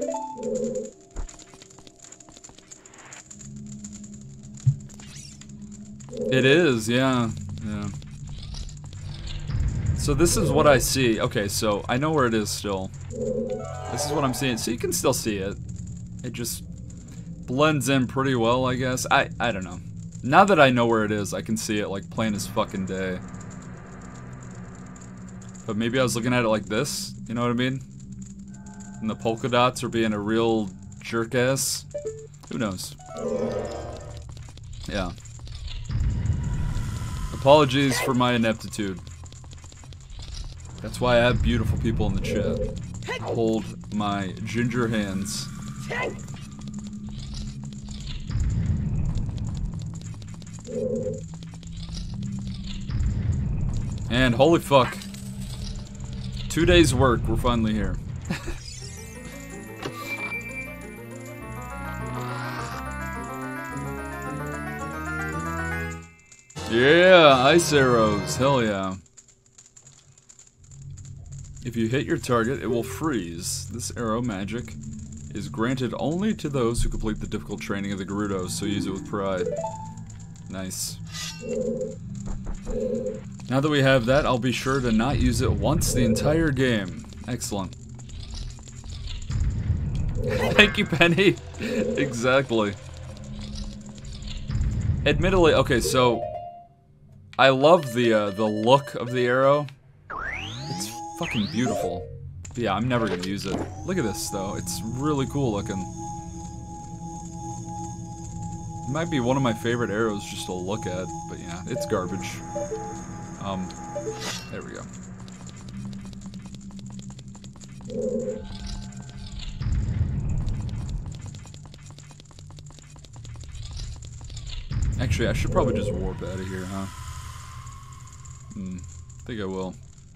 It is, yeah. Yeah. So this is what I see. Okay, so I know where it is still. This is what I'm seeing. So you can still see it. It just blends in pretty well, I guess. I, I don't know. Now that I know where it is, I can see it like plain as fucking day. But maybe I was looking at it like this, you know what I mean? And the polka dots are being a real jerk-ass. Who knows? Yeah. Apologies for my ineptitude. That's why I have beautiful people in the chat. Hold my ginger hands. And holy fuck. Two days work, we're finally here. Yeah, ice arrows, hell yeah. If you hit your target, it will freeze. This arrow magic is granted only to those who complete the difficult training of the Gerudos, so use it with pride. Nice. Now that we have that, I'll be sure to not use it once the entire game. Excellent. Thank you, Penny. Exactly. Admittedly, okay, so I love the uh, the look of the arrow. It's fucking beautiful. But yeah, I'm never gonna use it. Look at this though; it's really cool looking. It might be one of my favorite arrows just to look at, but yeah, it's garbage. Um, there we go. Actually, I should probably just warp out of here, huh? Hmm, I think I will.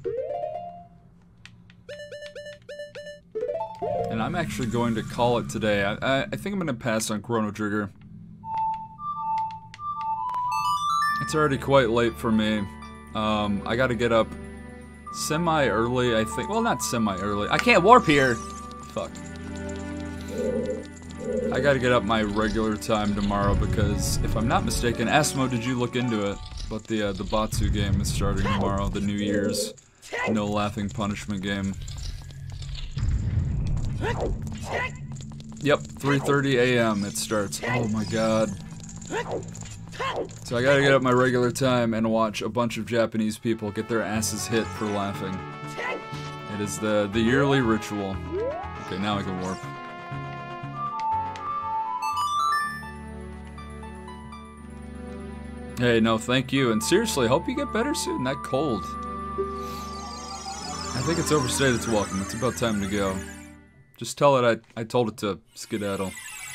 And I'm actually going to call it today. I, I, I think I'm going to pass on Chrono Trigger. It's already quite late for me. Um, I gotta get up semi-early, I think. Well, not semi-early. I can't warp here! Fuck. I gotta get up my regular time tomorrow because, if I'm not mistaken, Asmo, did you look into it? But the, uh, the Batsu game is starting tomorrow, the New Year's No Laughing Punishment game. Yep, three thirty A M it starts. Oh my god. So I gotta get up my regular time and watch a bunch of Japanese people get their asses hit for laughing. It is the, the yearly ritual. Okay, now I can warp. Hey, no, thank you. And seriously, hope you get better soon. That cold. I think it's overstayed its welcome. It's about time to go. Just tell it I, I told it to skedaddle.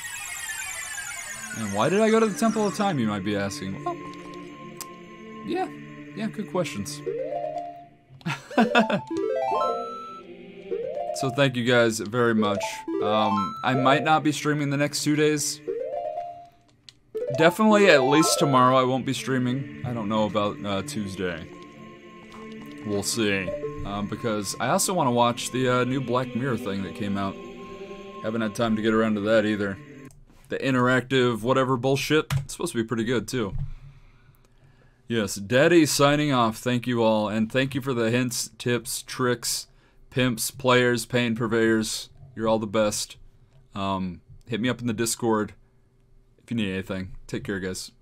And why did I go to the Temple of Time, you might be asking? Well, yeah, yeah, good questions. So thank you guys very much. Um, I might not be streaming the next two days. Definitely at least tomorrow I won't be streaming. I don't know about uh, Tuesday. We'll see. Um, because I also want to watch the uh, new Black Mirror thing that came out. Haven't had time to get around to that either. The interactive whatever bullshit. It's supposed to be pretty good too. Yes, Daddy signing off. Thank you all. And thank you for the hints, tips, tricks, pimps, players, pain purveyors. You're all the best. Um, hit me up in the Discord if you need anything. Take care, guys.